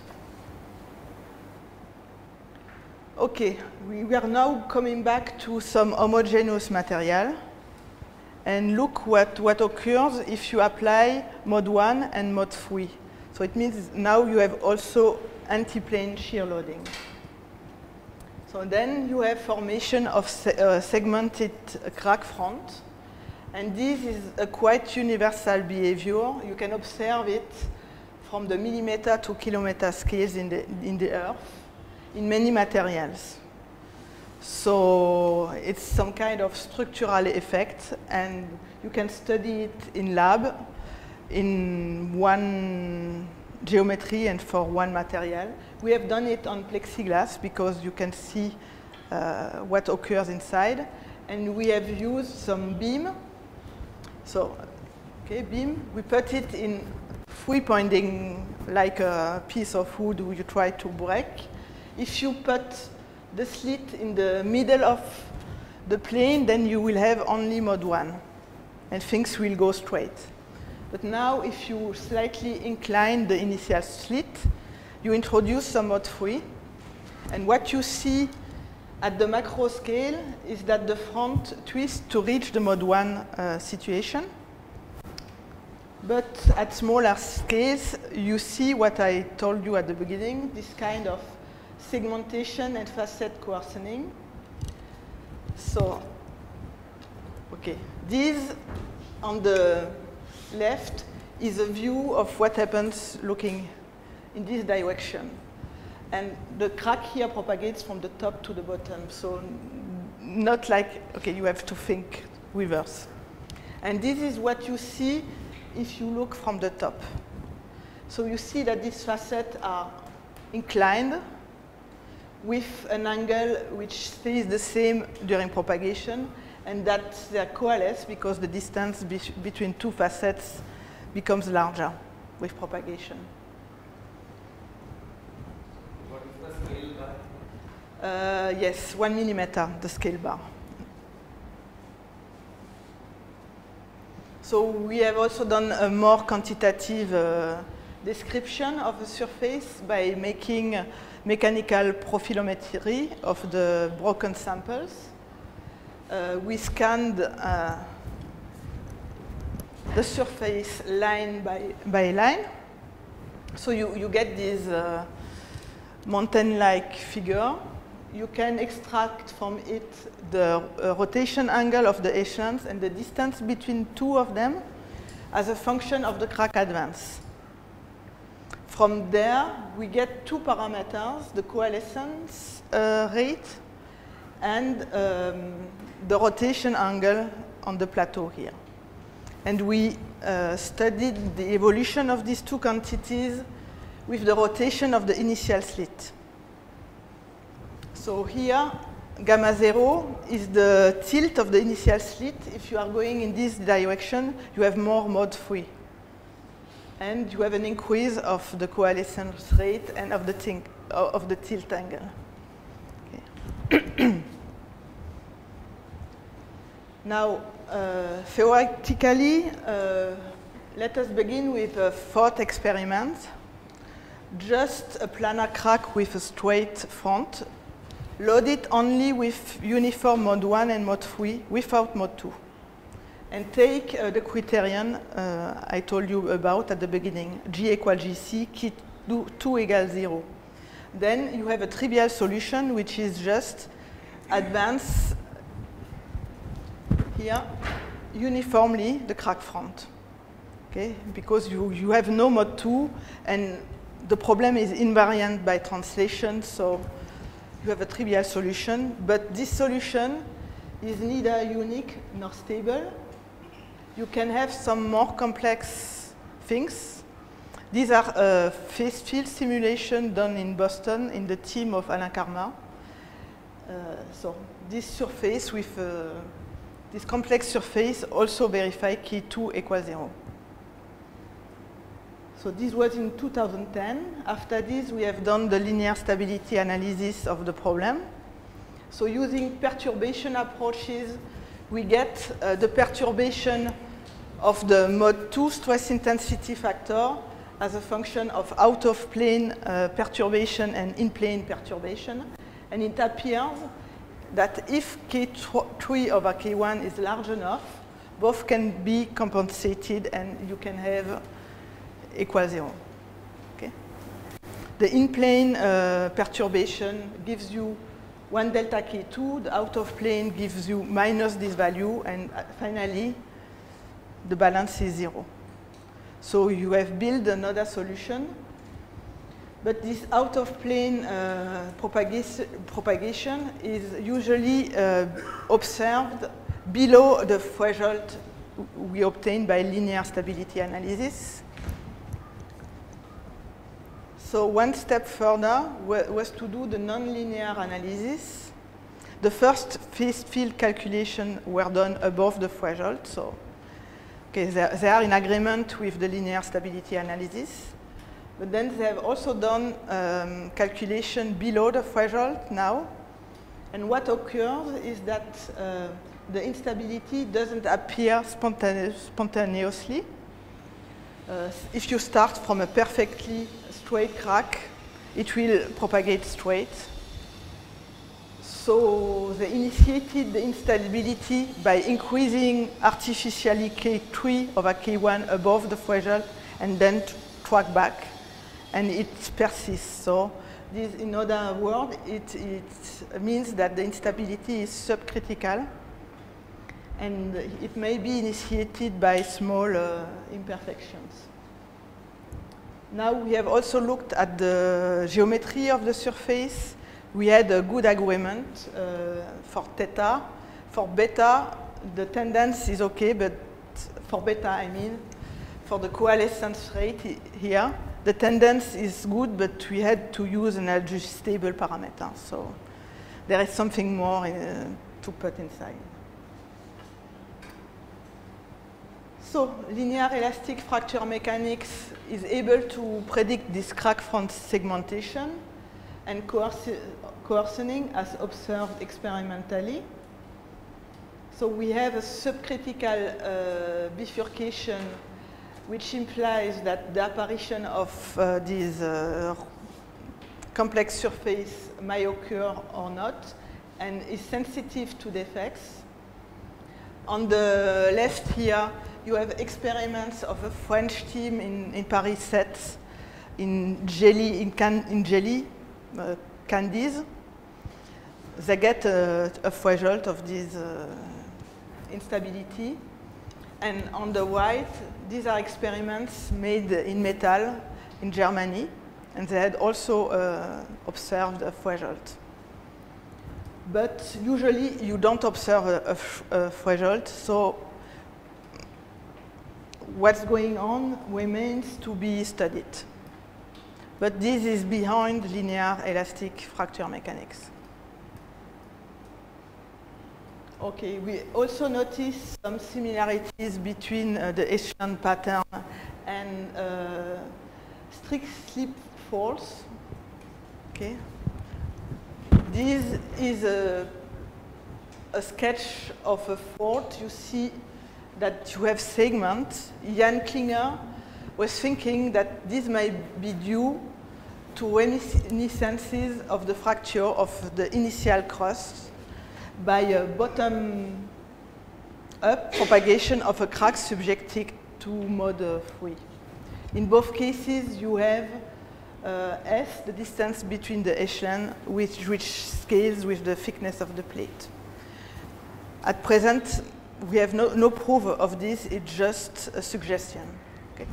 Okay, we, we are now coming back to some homogeneous material. And look what, what occurs if you apply mode one and mode three. So it means now you have also anti-plane shear loading. So then you have formation of se uh, segmented crack front. And this is a quite universal behavior. You can observe it from the millimeter to kilometer scales in the, in the Earth in many materials. So it's some kind of structural effect, and you can study it in lab in one geometry and for one material. We have done it on plexiglass because you can see uh, what occurs inside. And we have used some beam. So, okay, beam, we put it in free pointing like a piece of wood you try to break. If you put the slit in the middle of the plane, then you will have only mode one, and things will go straight. But now, if you slightly incline the initial slit, you introduce some mode three, and what you see at the macro scale is that the front twists to reach the mode one uh, situation. But at smaller scales, you see what I told you at the beginning, this kind of segmentation and facet coarsening. So, okay, this on the left is a view of what happens looking in this direction. And the crack here propagates from the top to the bottom. So not like, okay, you have to think reverse. And this is what you see if you look from the top. So you see that these facets are inclined with an angle which stays the same during propagation, and that they are coalesced because the distance be between two facets becomes larger with propagation. What is the scale bar? Uh, yes, one millimeter, the scale bar. So we have also done a more quantitative uh, description of the surface by making mechanical profilometry of the broken samples. Uh, we scanned uh, the surface line by, by line. So you, you get this uh, mountain-like figure. You can extract from it the uh, rotation angle of the echelons and the distance between two of them as a function of the crack advance. From there, we get two parameters, the coalescence uh, rate and um, the rotation angle on the plateau here. And we uh, studied the evolution of these two quantities with the rotation of the initial slit. So here, gamma zero is the tilt of the initial slit. If you are going in this direction, you have more mode three. And you have an increase of the coalescence rate and of the, think, of the tilt angle. Okay. Now, uh, theoretically, uh, let us begin with a thought experiment. Just a planar crack with a straight front. Load it only with uniform mode one and mode three without mode two. And take uh, the criterion uh, I told you about at the beginning, G equals G C, key two equals zero. Then you have a trivial solution, which is just advance here uniformly the crack front. Okay? Because you, you have no mode two, and the problem is invariant by translation, so you have a trivial solution. But this solution is neither unique nor stable. You can have some more complex things. These are uh, phase field simulation done in Boston in the team of Alain Karma. Uh, so this surface with uh, this complex surface also verify key two equals zero. So this was in two thousand ten. After this, we have done the linear stability analysis of the problem. So using perturbation approaches, we get uh, the perturbation of the mode two stress intensity factor as a function of out-of-plane uh, perturbation and in-plane perturbation. And it appears that if K three over K one is large enough, both can be compensated and you can have equal zero. Okay? The in-plane uh, perturbation gives you one delta K two, the out-of-plane gives you minus this value, and uh, finally, the balance is zero. So you have built another solution, but this out-of-plane uh, propagation, propagation is usually uh, observed below the threshold we obtain by linear stability analysis. So one step further was to do the nonlinear analysis. The first phase field calculation were done above the threshold, so okay, they, they are in agreement with the linear stability analysis. But then they have also done um, calculation below the threshold now, And what occurs is that uh, the instability doesn't appear spontane spontaneously. Uh, if you start from a perfectly straight crack, it will propagate straight. So they initiated the instability by increasing artificially K three over K one above the threshold and then track back, and it persists. So this, in other words, it, it means that the instability is subcritical, and it may be initiated by small uh, imperfections. Now we have also looked at the geometry of the surface. We had a good agreement uh, for theta. For beta, the tendance is okay, but for beta, I mean, for the coalescence rate here, the tendance is good, but we had to use an adjustable parameter. So there is something more uh, to put inside. So linear elastic fracture mechanics is able to predict this crack front segmentation and coarsening as observed experimentally. So we have a subcritical uh, bifurcation, which implies that the apparition of uh, this uh, complex surface may occur or not, and is sensitive to defects. On the left here, you have experiments of a French team in, in Paris sets in jelly, in, can, in jelly uh, candies. They get a, a result of this uh, instability. And on the right, these are experiments made in metal in Germany, and they had also uh, observed a result. But usually you don't observe a, a, a result, so what's going on remains to be studied. But this is behind linear elastic fracture mechanics. Okay, we also notice some similarities between uh, the echelon pattern and uh, strict slip faults. Okay. This is a, a sketch of a fault. You see that you have segments. Jan Klinger was thinking that this may be due to reminiscences of the fracture of the initial crust by a bottom-up propagation of a crack subjected to mode three. In both cases, you have uh, S, the distance between the echelon, which, which scales with the thickness of the plate. At present, we have no, no proof of this, it's just a suggestion. Okay.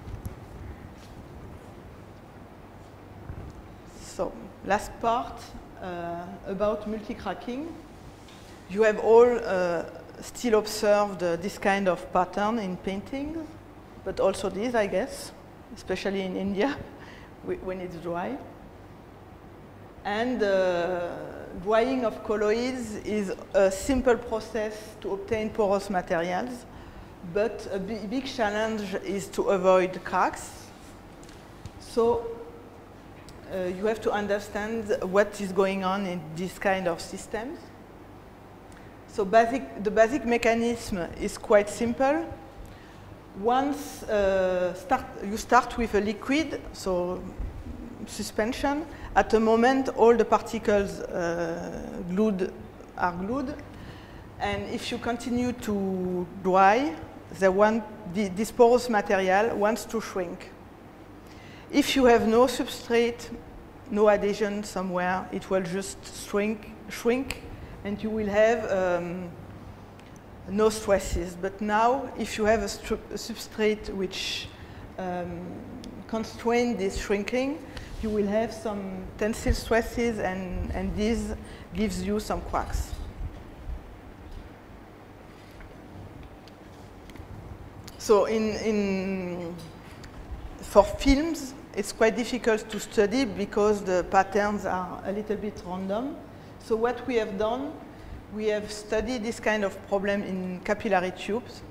So, last part uh, about multi-cracking. You have all uh, still observed uh, this kind of pattern in paintings, but also this, I guess, especially in India when it's dry. And uh, drying of colloids is a simple process to obtain porous materials, but a big challenge is to avoid cracks. So uh, you have to understand what is going on in this kind of systems. So basic, the basic mechanism is quite simple. Once uh, start, you start with a liquid, so suspension, at a moment all the particles uh, glued are glued, and if you continue to dry, the one, the, this porous material wants to shrink. If you have no substrate, no adhesion somewhere, it will just shrink, shrink and you will have um, no stresses. But now, if you have a, a substrate which um, constrains this shrinking, you will have some tensile stresses, and, and this gives you some cracks. So in, in, for films, it's quite difficult to study because the patterns are a little bit random. So what we have done, we have studied this kind of problem in capillary tubes.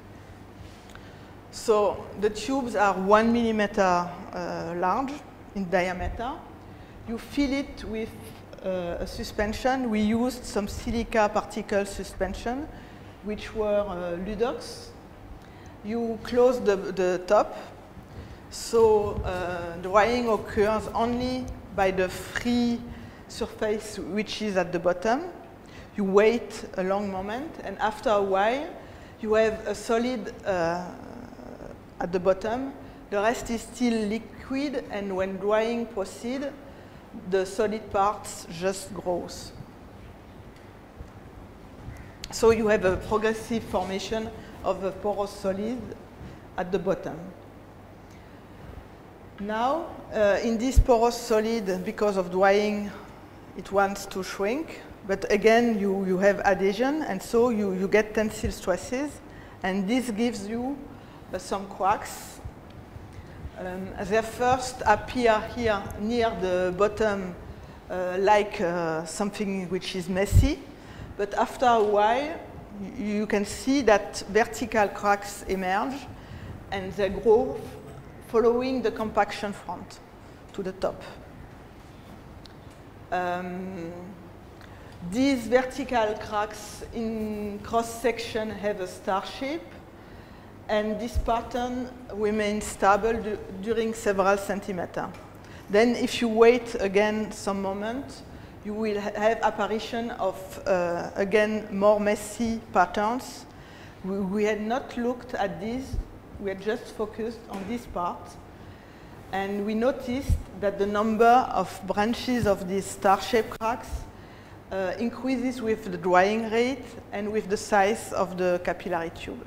So the tubes are one millimeter uh, large in diameter. You fill it with uh, a suspension, we used some silica particle suspension, which were uh, Ludox. You close the, the top, so uh, drying occurs only by the free surface which is at the bottom. You wait a long moment, and after a while, you have a solid uh, at the bottom. The rest is still liquid, and when drying proceeds, the solid parts just grows. So you have a progressive formation of a porous solid at the bottom. Now, uh, in this porous solid, because of drying, it wants to shrink. But again, you, you have adhesion, and so you, you get tensile stresses. And this gives you uh, some cracks. Um, they first appear here near the bottom uh, like uh, something which is messy. But after a while, you can see that vertical cracks emerge, and they grow following the compaction front to the top. Um, these vertical cracks in cross-section have a star shape, and this pattern remains stable du during several centimeters. Then if you wait again some moment, you will ha have apparition of, uh, again, more messy patterns. We, we had not looked at this. We had just focused on this part. And we noticed that the number of branches of these star-shaped cracks uh, increases with the drying rate and with the size of the capillary tube.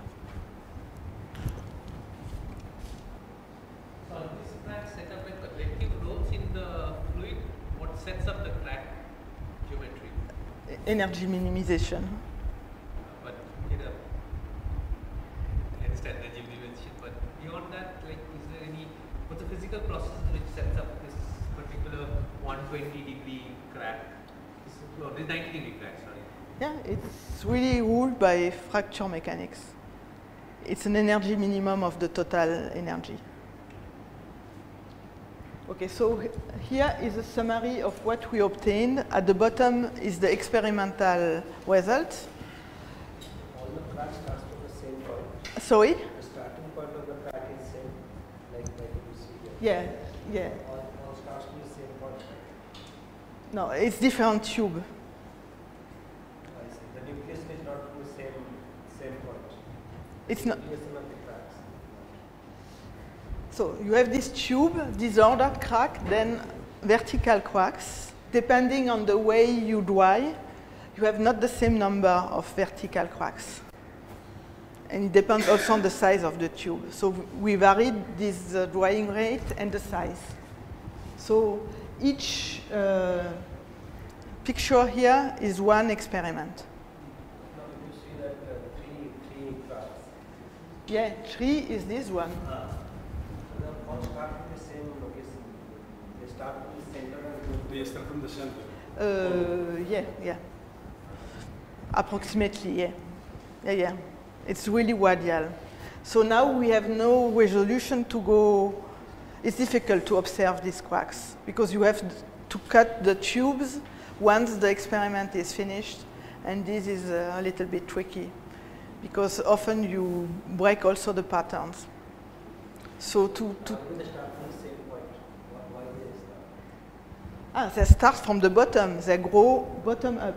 So this crack set up like collective rolls in the fluid. What sets up the crack geometry? Energy minimization. But you know, I understand energy minimization. But beyond that, like, is there any what's the physical process which sets up this particular one hundred twenty degree crack? This, or this ninety degree crack, sorry. Yeah, it's really ruled by fracture mechanics. It's an energy minimum of the total energy. Okay, so here is a summary of what we obtained. At the bottom is the experimental result. All the cracks starts from the same point. Sorry? The starting point of the crack is same, like like you see here. Yeah, yeah. All, all starts from the same point. No, it's different tube. I see. The nucleus is not from the same same point. It's not. Nucleus of the cracks. So you have this tube, disordered crack, then vertical cracks. Depending on the way you dry, you have not the same number of vertical cracks. And it depends also on the size of the tube. So we varied this uh, drying rate and the size. So each uh, picture here is one experiment. Now you see that uh, three three cracks. Yeah, three is this one. Uh, so they all start from the same location. They start from the center and go They start from the center. Uh, yeah, yeah. Approximately, yeah. Yeah, yeah. It's really radial. So now we have no resolution to go. It's difficult to observe these cracks because you have to cut the tubes once the experiment is finished, and this is a little bit tricky because often you break also the patterns. So to, to Why do they start from the same point? Why, why they start? ah, they start from the bottom. They grow bottom up.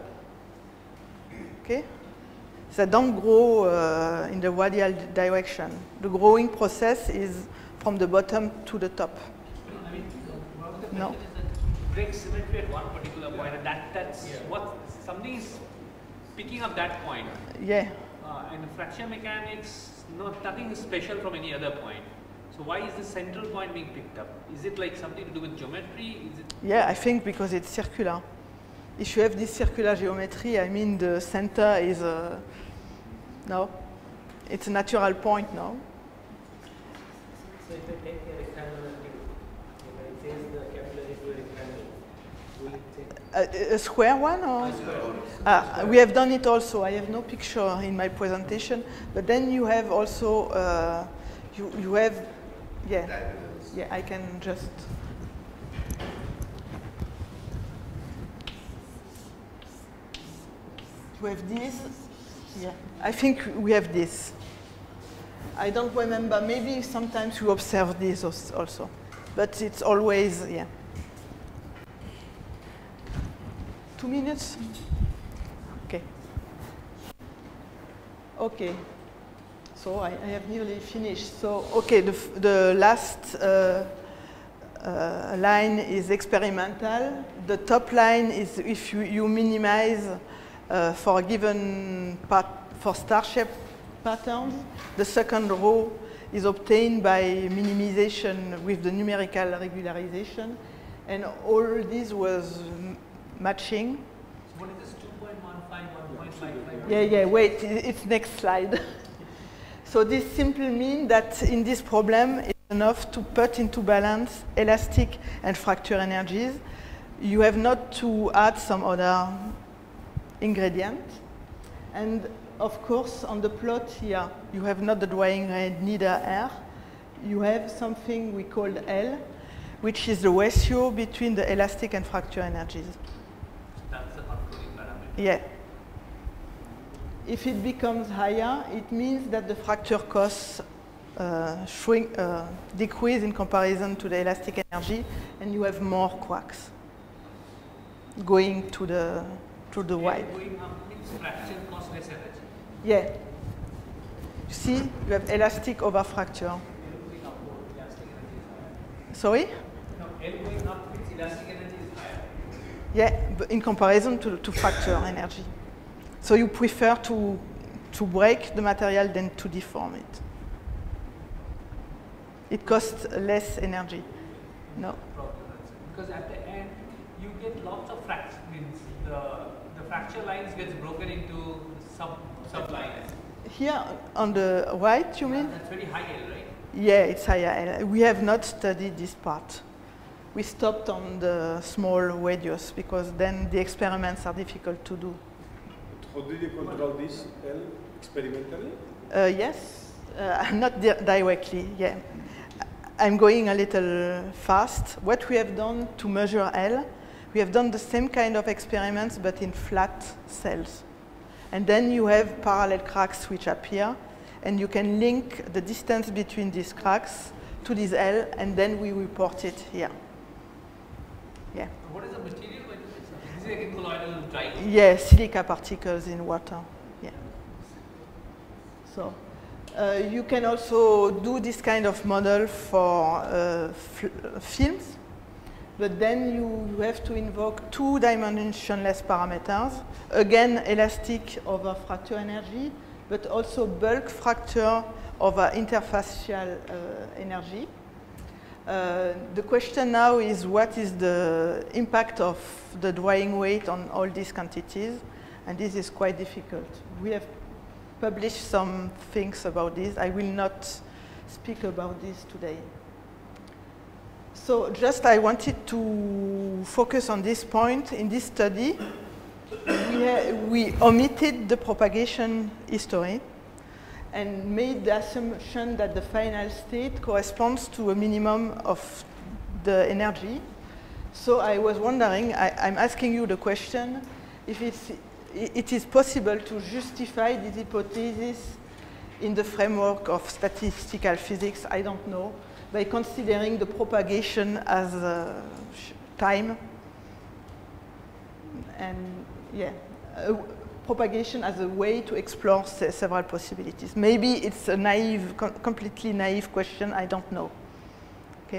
Okay. They don't grow uh, in the radial direction. The growing process is from the bottom to the top. I mean, one of the No. question is that you break symmetry at one particular point, and that that's what something is picking up that point. Yeah. Uh, and fracture mechanics, no, nothing is special from any other point. So why is the central point being picked up? Is it like something to do with geometry? Is it? Yeah, I think because it's circular. If you have this circular geometry, I mean the center is a, no, it's a natural point now. So if I take a rectangular tube, if I change the capillary to a rectangle, will it take A, a square one or? Ah, we have done it also. I have no picture in my presentation, but then you have also, uh, you, you have, yeah, yeah, I can just. we have this. Yeah, I think we have this. I don't remember, maybe sometimes we observe this also, but it's always, yeah. Two minutes? Okay. Okay. So I, I have nearly finished. So, okay, the, the last uh, uh, line is experimental. The top line is if you, you minimize uh, for a given part, for star-shaped patterns. The second row is obtained by minimization with the numerical regularization. And all this was matching. So what is this two point one five, one point five five? Yeah, yeah, wait, it's next slide. So this simply means that in this problem, it's enough to put into balance elastic and fracture energies. You have not to add some other ingredient. And of course, on the plot here, you have not the drying rate, neither R. You have something we call L, which is the ratio between the elastic and fracture energies. That's the controlling parameter. Yeah. If it becomes higher, it means that the fracture costs uh, shrink, uh, decrease in comparison to the elastic energy, and you have more quarks going to the to the wide. Going up means fracture costs less energy. Yeah. You see, you have elastic over fracture. L going up more, elastic energy is higher. Sorry? No, L going up means elastic energy is higher. Yeah, but in comparison to, to fracture energy. So you prefer to, to break the material than to deform it. It costs less energy. No? Because at the end, you get lots of fractures. Means the, the fracture lines gets broken into sub, sub lines. Here on the right, you mean? That's very high L, right? Yeah, it's higher L. We have not studied this part. We stopped on the small radius because then the experiments are difficult to do. How did you control this L experimentally? Uh, yes, uh, not di directly, yeah. I'm going a little fast. What we have done to measure L, we have done the same kind of experiments but in flat cells. And then you have parallel cracks which appear, and you can link the distance between these cracks to this L, and then we report it here. Yeah. What is the material? Is it like a colloidal dry? Yeah, silica particles in water. Yeah. So uh, you can also do this kind of model for uh, films, but then you have to invoke two dimensionless parameters. Again, elastic over fracture energy, but also bulk fracture over interfacial uh, energy. Uh, the question now is what is the impact of the drying weight on all these quantities, and this is quite difficult. We have published some things about this. I will not speak about this today. So just I wanted to focus on this point. In this study, we, we omitted the propagation history and made the assumption that the final state corresponds to a minimum of the energy. So I was wondering, I, I'm asking you the question, if it's, it is possible to justify this hypothesis in the framework of statistical physics, I don't know, by considering the propagation as a time, and yeah, uh, propagation as a way to explore se several possibilities. Maybe it's a naive, com completely naive question, I don't know. Okay?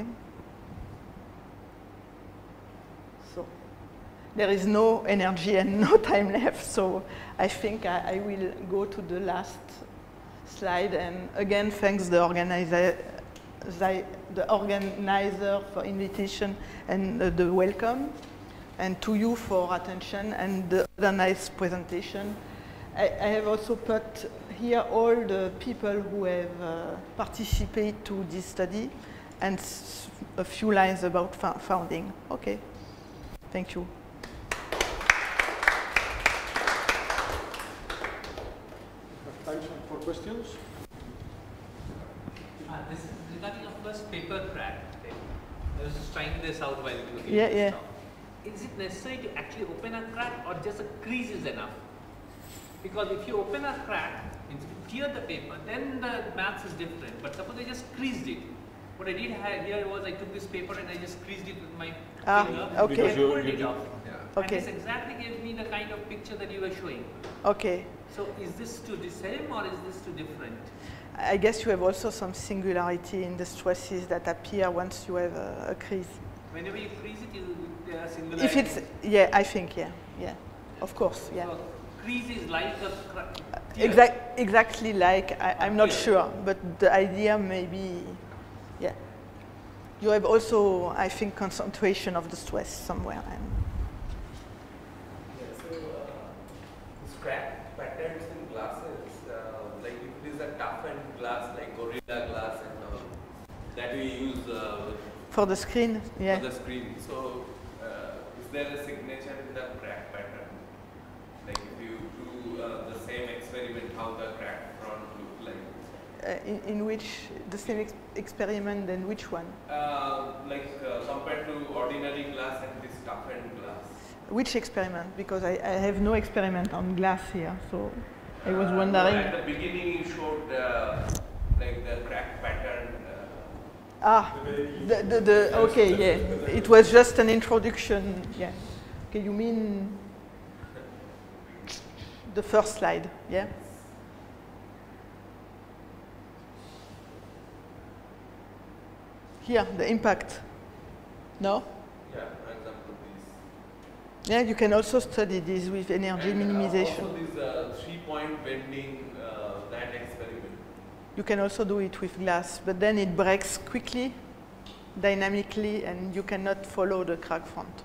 So, there is no energy and no time left, so I think I, I will go to the last slide, and again, thanks the organizer, the organizer for invitation and uh, the welcome, and to you for attention and the other nice presentation. I, I have also put here all the people who have uh, participated to this study and s a few lines about founding. Okay, thank you. Time for questions? Ah, this is regarding your first paper crack. I was just trying this out while looking Yeah, at this yeah. stuff. Is it necessary to actually open a crack, or just a crease is enough? Because if you open a crack, means if you tear the paper, then the maths is different. But suppose I just creased it. What I did here was I took this paper and I just creased it with my Ah, finger okay. and pulled it off. Yeah. Okay. And this exactly gave me the kind of picture that you were showing. Okay. So is this to the same or is this too different? I guess you have also some singularity in the stresses that appear once you have a, a crease. Whenever you crease it, you, there are singularities. If it's, yeah, I think, yeah, yeah, of course, yeah. So crease is like a crack. Exact, exactly like, I, I'm not Yeah. sure, but the idea may be, yeah. You have also, I think, concentration of the stress somewhere. And Yeah, so uh, these crack patterns in glasses, uh, like if it is a toughened glass like Gorilla Glass and all, that we use uh, for the screen, yeah. for the screen. So uh, is there a signature in the crack pattern? Like if you do uh, the same experiment, how the crack front look like? Uh, in, in which, the same ex experiment, then which one? Uh, like uh, compared to ordinary glass and this toughened glass. Which experiment? Because I, I have no experiment on glass here, so I was Uh, wondering. At the beginning you showed uh, like the crack pattern. Uh, Ah, the, the, the, okay, yeah. It was just an introduction, yeah. Okay, you mean the first slide, yeah? Here, the impact. No? yeah, for example these. Yeah, you can also study this with energy And, uh, minimization. also this uh, three-point bending, uh, that experiment. You can also do it with glass, but then it breaks quickly, dynamically, and you cannot follow the crack front.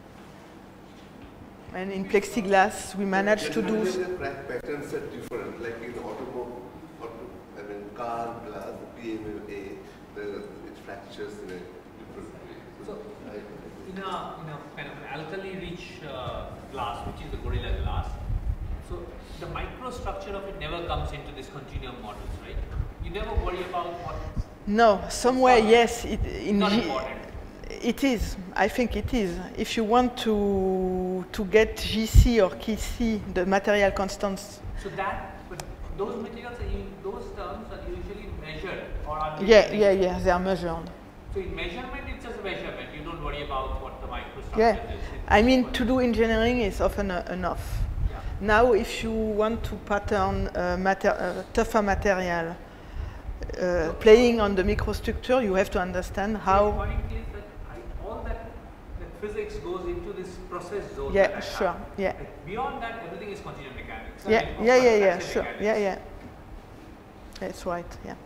And in plexiglass, we managed to do. The crack patterns are different, like in automobile, auto, I mean, car glass, P M A, the, it fractures in a different way. So, I, in a, in a kind of alkali-rich uh, glass, which is the Gorilla Glass, so the microstructure of it never comes into this continuum models, right? You never worry about what. No, somewhere, yes, it, in Not G- important. it is. I think it is. If you want to to get G C or K C, the material constants. So that, but those materials, are u- those terms are usually measured or are. Yeah, yeah, yeah. They are measured. So in measurement, it's just a measurement. You don't worry about what the microstructure Yeah, is. I mean, to do engineering is often uh, enough. Yeah. Now, if you want to pattern uh, mater uh, tougher material, uh, playing on the microstructure, you have to understand The how. point is that I, all that, that physics goes into this process zone. Yeah, that I sure, have. yeah. Like beyond that, everything is continuum mechanics. I Yeah, mean, yeah, of yeah, course, yeah, action sure, mechanics. yeah, yeah. That's right, yeah.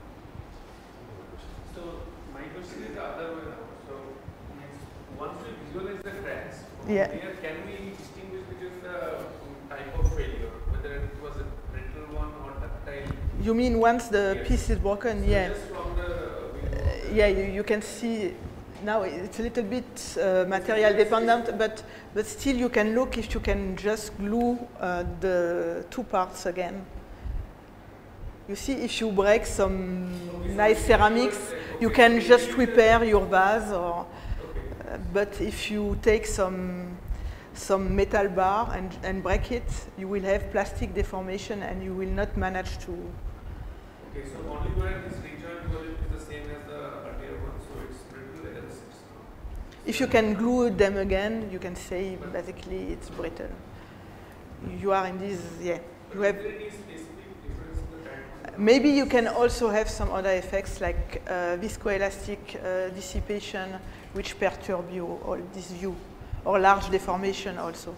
So my question is the other way around. So means once we visualize the cracks, from Yeah. there can we distinguish between the type of failure, whether it was a brittle one or ductile? You mean once the Yes. piece is broken? So Yeah. just from the Uh, yeah, you, you can see now it's a little bit uh, material dependent, but but still you can look if you can just glue uh, the two parts again. You see, if you break some nice ceramics, you can just repair your vase. Or, uh, but if you take some some metal bar and, and break it, you will have plastic deformation and you will not manage to. okay, so only where this rejoin will be the same as the earlier one, so it's brittle else it's not. If you can glue them again, you can say basically it's brittle. You are in this, yeah. You have. Is there any specific difference in the type of Maybe you can also have some other effects like uh, viscoelastic uh, dissipation, which perturb you all this view, or large deformation also.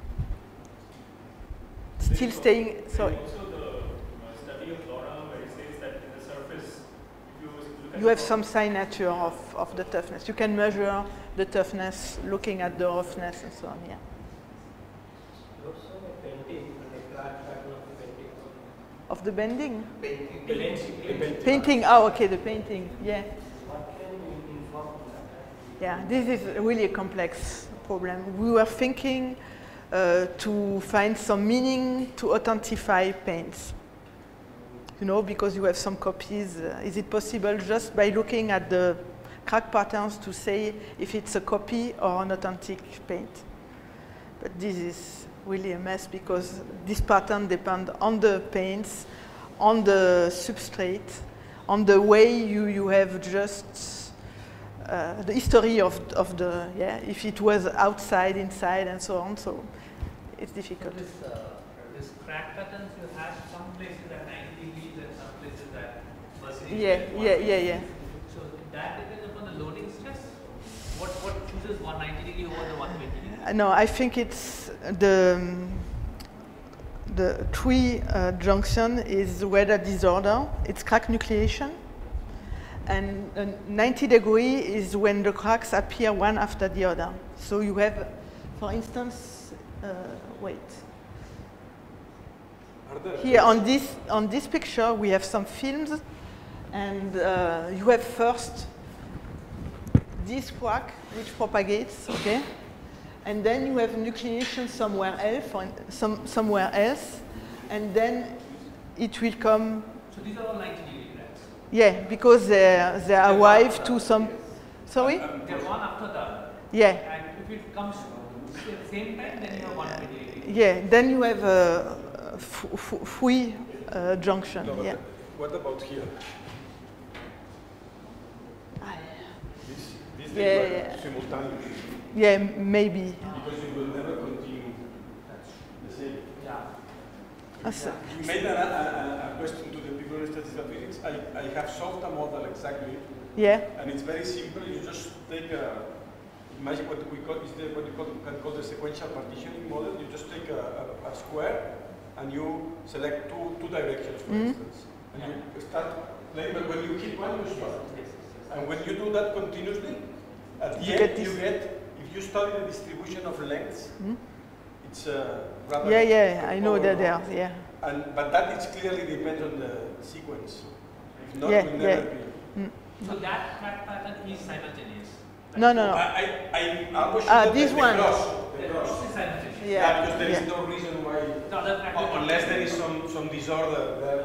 Still staying. Sorry. Also the uh, study of Laura where it says that in the surface, if you look at You have some signature of, of the toughness. You can measure the toughness looking at the roughness and so on. Yeah. Also a painting, and a crack pattern of the painting. Of the bending. Painting. Painting. Painting. Oh, okay, the painting. Yeah. What can we inform that? Yeah, this is really a complex problem. We were thinking uh, to find some meaning to authentify paints. You know, because you have some copies. Uh, is it possible just by looking at the crack patterns to say if it's a copy or an authentic paint? But this is really a mess because this pattern depends on the paints, on the substrate, on the way you, you have just uh, the history of, of the, yeah, if it was outside, inside, and so on, so it's difficult. So this, uh, this crack patterns, you have some places at ninety degrees and some places at versus Yeah, yeah, yeah, yeah. So that depends upon the loading stress? What, what chooses one ninety degree over the one twenty degree? Uh, No, I think it's the, um, the three uh, junction is weather disorder, it's crack nucleation. And uh, ninety degree is when the cracks appear one after the other. So you have, for instance, uh, wait. Here on this, on this picture, we have some films, and uh, you have first this crack which propagates, okay? And then you have nucleation somewhere else, or some, somewhere else, and then it will come. So these are all ninety degree cracks? Yeah, because they, they arrive to some, sorry? They're one after the other. Yeah. And if it comes at the same time, then you have one twenty degree. Yeah, then you have a, a free uh, junction, No, but yeah. what about here? Ah, This, this Yeah, they work yeah. simultaneously. Yeah, maybe. Because it will never continue the same. Yeah. Ah, so- You made a, a, a question to the people in statistical physics. I, I have solved a model exactly, Yeah, and it's very simple. You just take a, imagine what we call, is the, what you call, can call the sequential partitioning model. You just take a, a, a square, and you select two, two directions, for Mhm. instance. And you start, playing, but when you hit one, you stop. And when you do that continuously, at the You end, get you this- get, if you study the distribution of lengths, Mhm. it's uh, rather yeah, yeah, I know that powerful. there, yeah. And, but that is clearly depends on the sequence. If not, Yeah, it will yeah. never be. So that crack pattern is simultaneous. No, no, no. I, I, I almost Ah, should this the one. cross. The The cross. cross is simultaneous. Yeah, Yeah, because there is yeah. no reason why, The other crack oh, pattern- unless there is some, some disorder there.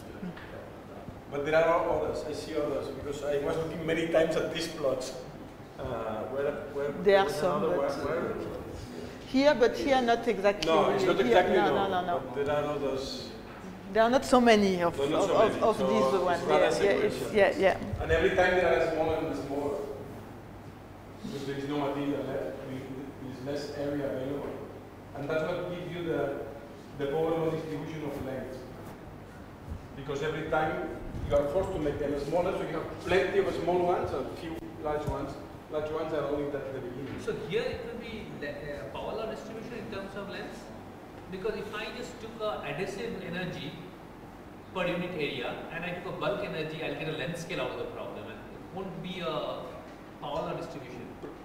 But there are others, I see others, because I was looking many times at these plots. Uh, where, where, There are there's some, another but- one, where? Here, but here not exactly. No, it's not here. exactly no, no, no, no, no. but there are others. There are not so many of, There are not of, so of, many, of so these it's ones. rather Yeah, yeah, it's, sequential. yeah, yeah. And every time there are smaller and smaller. Because there is no material left, there is less area available. And that's what gives you the, the power law distribution of length. Because every time you are forced to make them smaller, so you have plenty of small ones and few large ones. Large ones are only at the beginning. So here it will be the uh, power law distribution in terms of length, because if I just took a adhesive energy per unit area and I took a bulk energy, I'll get a length scale out of the problem, and it won't be a power law distribution.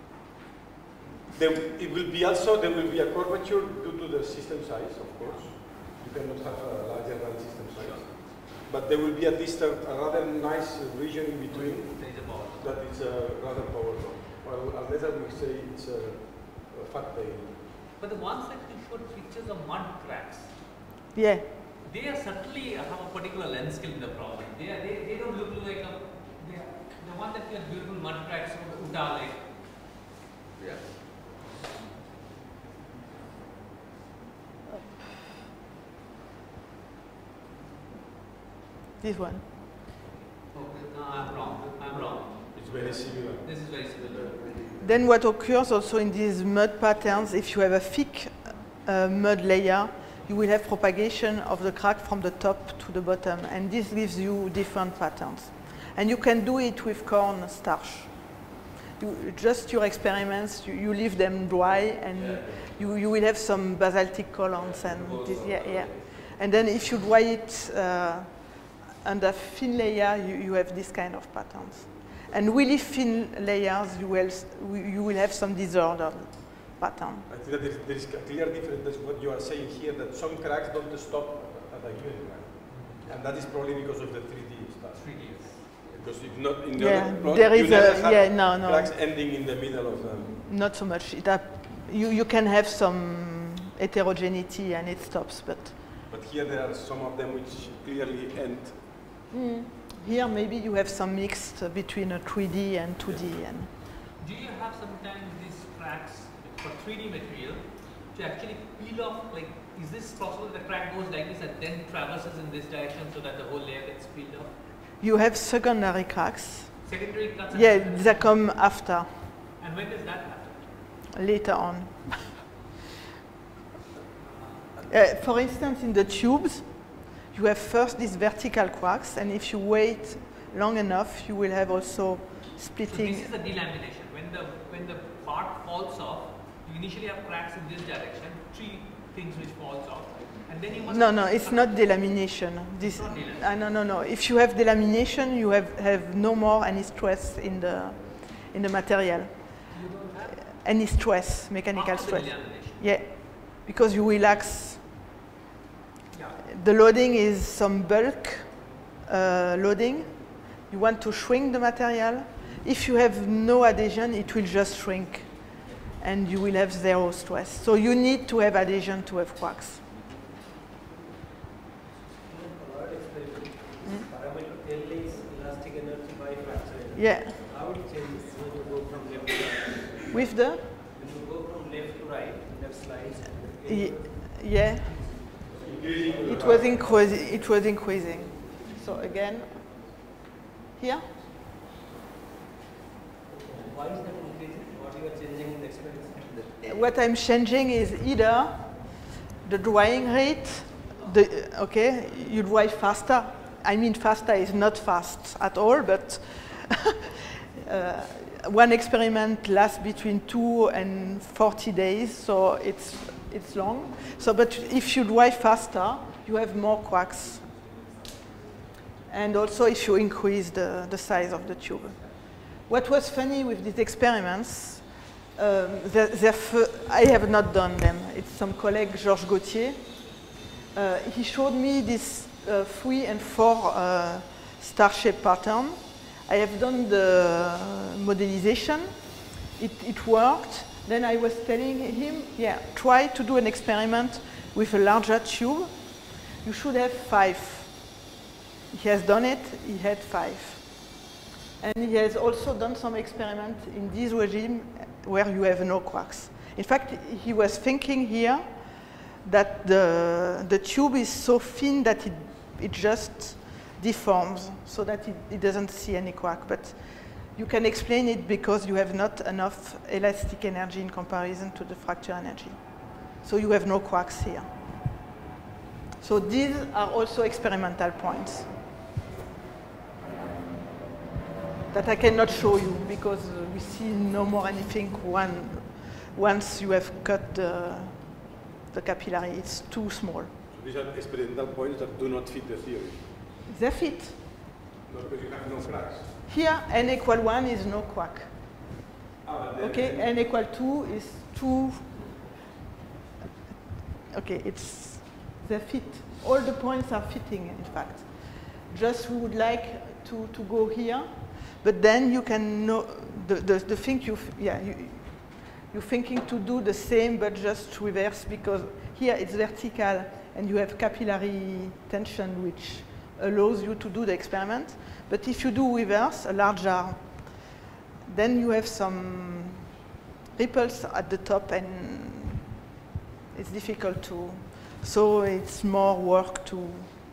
There, it will be also, there will be a curvature due to the system size, of course. You cannot have a larger than system size. But there will be at least a, a rather nice region in between There is a power law. that is a rather powerful. Well, unless I would say it's a, a fat tail. But the ones that you showed pictures of mud cracks, Yeah, they are certainly have a particular length scale in the problem. They, are, they, they don't look like a, they are, the one that you have beautiful mud cracks of Utah Lake. Yeah. this one. No, I'm wrong. I'm wrong. It's very similar. This is very similar. Then what occurs also in these mud patterns, if you have a thick uh, mud layer, you will have propagation of the crack from the top to the bottom, and this gives you different patterns. And you can do it with corn starch. You, just your experiments, you, you leave them dry, and Yeah. you, you will have some basaltic columns, and this, yeah, yeah. And then if you dry it uh, under thin layer, you, you have this kind of patterns. And really thin layers, you will, you will have some disordered pattern. I think that there is, there is a clear difference. That's what you are saying here, that some cracks don't stop at a given crack. And that is probably because of the three D stuff. Three D. Because if not in the Yeah, other plot, there you is never a- have yeah, no, no. cracks ending in the middle of them. Not so much. It hap- you, you can have some heterogeneity and it stops, but But here there are some of them which clearly end. mm, here maybe you have some mixed uh, between a three D and two D. And Do you have sometimes these cracks for three D material? to actually peel off, like, is this possible the crack goes like this and then traverses in this direction so that the whole layer gets peeled off? You have secondary cracks. Secondary cuts? and Yeah, secondary- they come after, And when does that happen? later on. Uh, for instance, in the tubes, you have first these vertical cracks, and if you wait long enough, you will have also So splitting. this is the delamination. When the when the part falls off, you initially have cracks in this direction, three things which falls off, and then you must. No, no, it's not delamination. This, Not delamination. uh, no, no, no. If you have delamination, you have, have no more any stress in the in the material. You don't have Any stress, mechanical after the stress. delamination. Yeah, because you relax. Yeah. The loading is some bulk uh, loading. You want to shrink the material. If you have no adhesion, it will just shrink, and you will have zero stress. So you need to have adhesion to have cracks. Colloid experiment, parameter L is elastic energy by fracture energy. Yeah, How it changes when you go from left to right? with the When you go from left to right, you have slides. y- yeah, it was increasing. It was increasing. So again, here. Why is that increasing? What you are changing in the experiment? What I'm changing is either the drying rate, the, okay, you dry faster. I mean, faster is not fast at all, but uh, one experiment lasts between two and forty days, so it's, it's long. So, but if you dry faster, you have more cracks. And also if you increase the, the size of the tube. What was funny with these experiments, um, they're, they're f- I have not done them. It's some colleague, Georges Gauthier. Uh, he showed me this uh, three and four uh, star-shaped pattern. I have done the modelization. It, it worked. Then I was telling him, yeah, try to do an experiment with a larger tube. You should have five. He has done it. He had five. And he has also done some experiments in this regime where you have no cracks. In fact, he was thinking here that the, the tube is so thin that it, it just deforms so that it, it doesn't see any crack. But you can explain it because you have not enough elastic energy in comparison to the fracture energy. So you have no cracks here. So these are also experimental points that I cannot show you because uh, we see no more anything one, once you have cut the, the capillary. It's too small. So these are experimental points that do not fit the theory. They fit. No, because you have no cracks. Here, n equal one is no crack. Ah, but then- Okay, n equal two is two. Okay, it's they fit. All the points are fitting, in fact. Just we would like to, to go here, but then you can know the, the, the thing you, f- yeah, you, you're thinking to do the same, but just reverse because here it's vertical and you have capillary tension, which allows you to do the experiment. But if you do reverse, a larger, then you have some ripples at the top and it's difficult to, so it's more work to,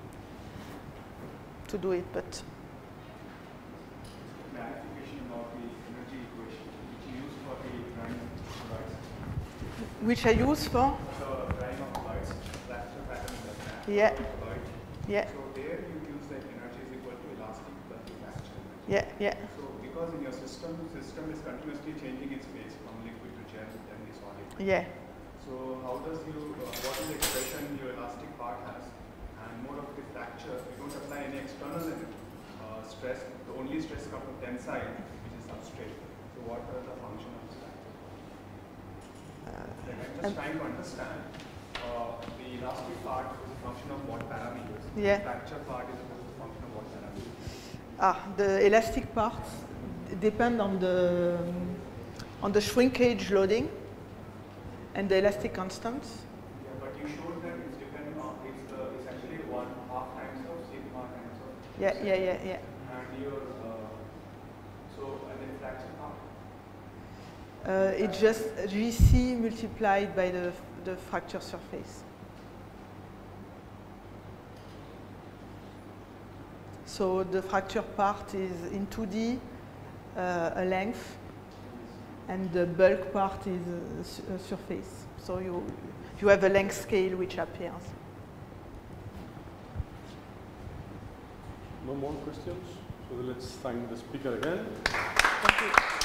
to do it, but Clarification about the energy equation which you use for the drying of colloids. which I use for, So drying of colloids, fracture pattern like that. Yeah. Colloid. yeah, So there you use like energy is equal to elastic plus the fracture. yeah, yeah, So because in your system, system is continuously changing its phase from liquid to gel, then the solid. yeah. So how does you, uh, what is the expression your elastic part has? And more of the fracture, you don't apply any external uh, stress, the only stress comes from tensile, which is substrate. So what are the function of this fracture? Like I'm just um, trying to understand, uh, the elastic part is a function of what parameters? Yeah. The fracture part is a function of what parameters? Ah, the elastic parts depend on the on the shrinkage loading and the elastic constants. Yeah, but you showed that it's dependent on, it's the, it's actually one half times of sigma times of. Yeah, yeah, yeah, yeah. And your, uh, so, and then fracture part. Uh, it's just G C multiplied by the, the fracture surface. So the fracture part is in two D, uh, a length, and the bulk part is a, su a surface. So you, you have a length scale which appears. No more questions? So let's thank the speaker again. Thank you.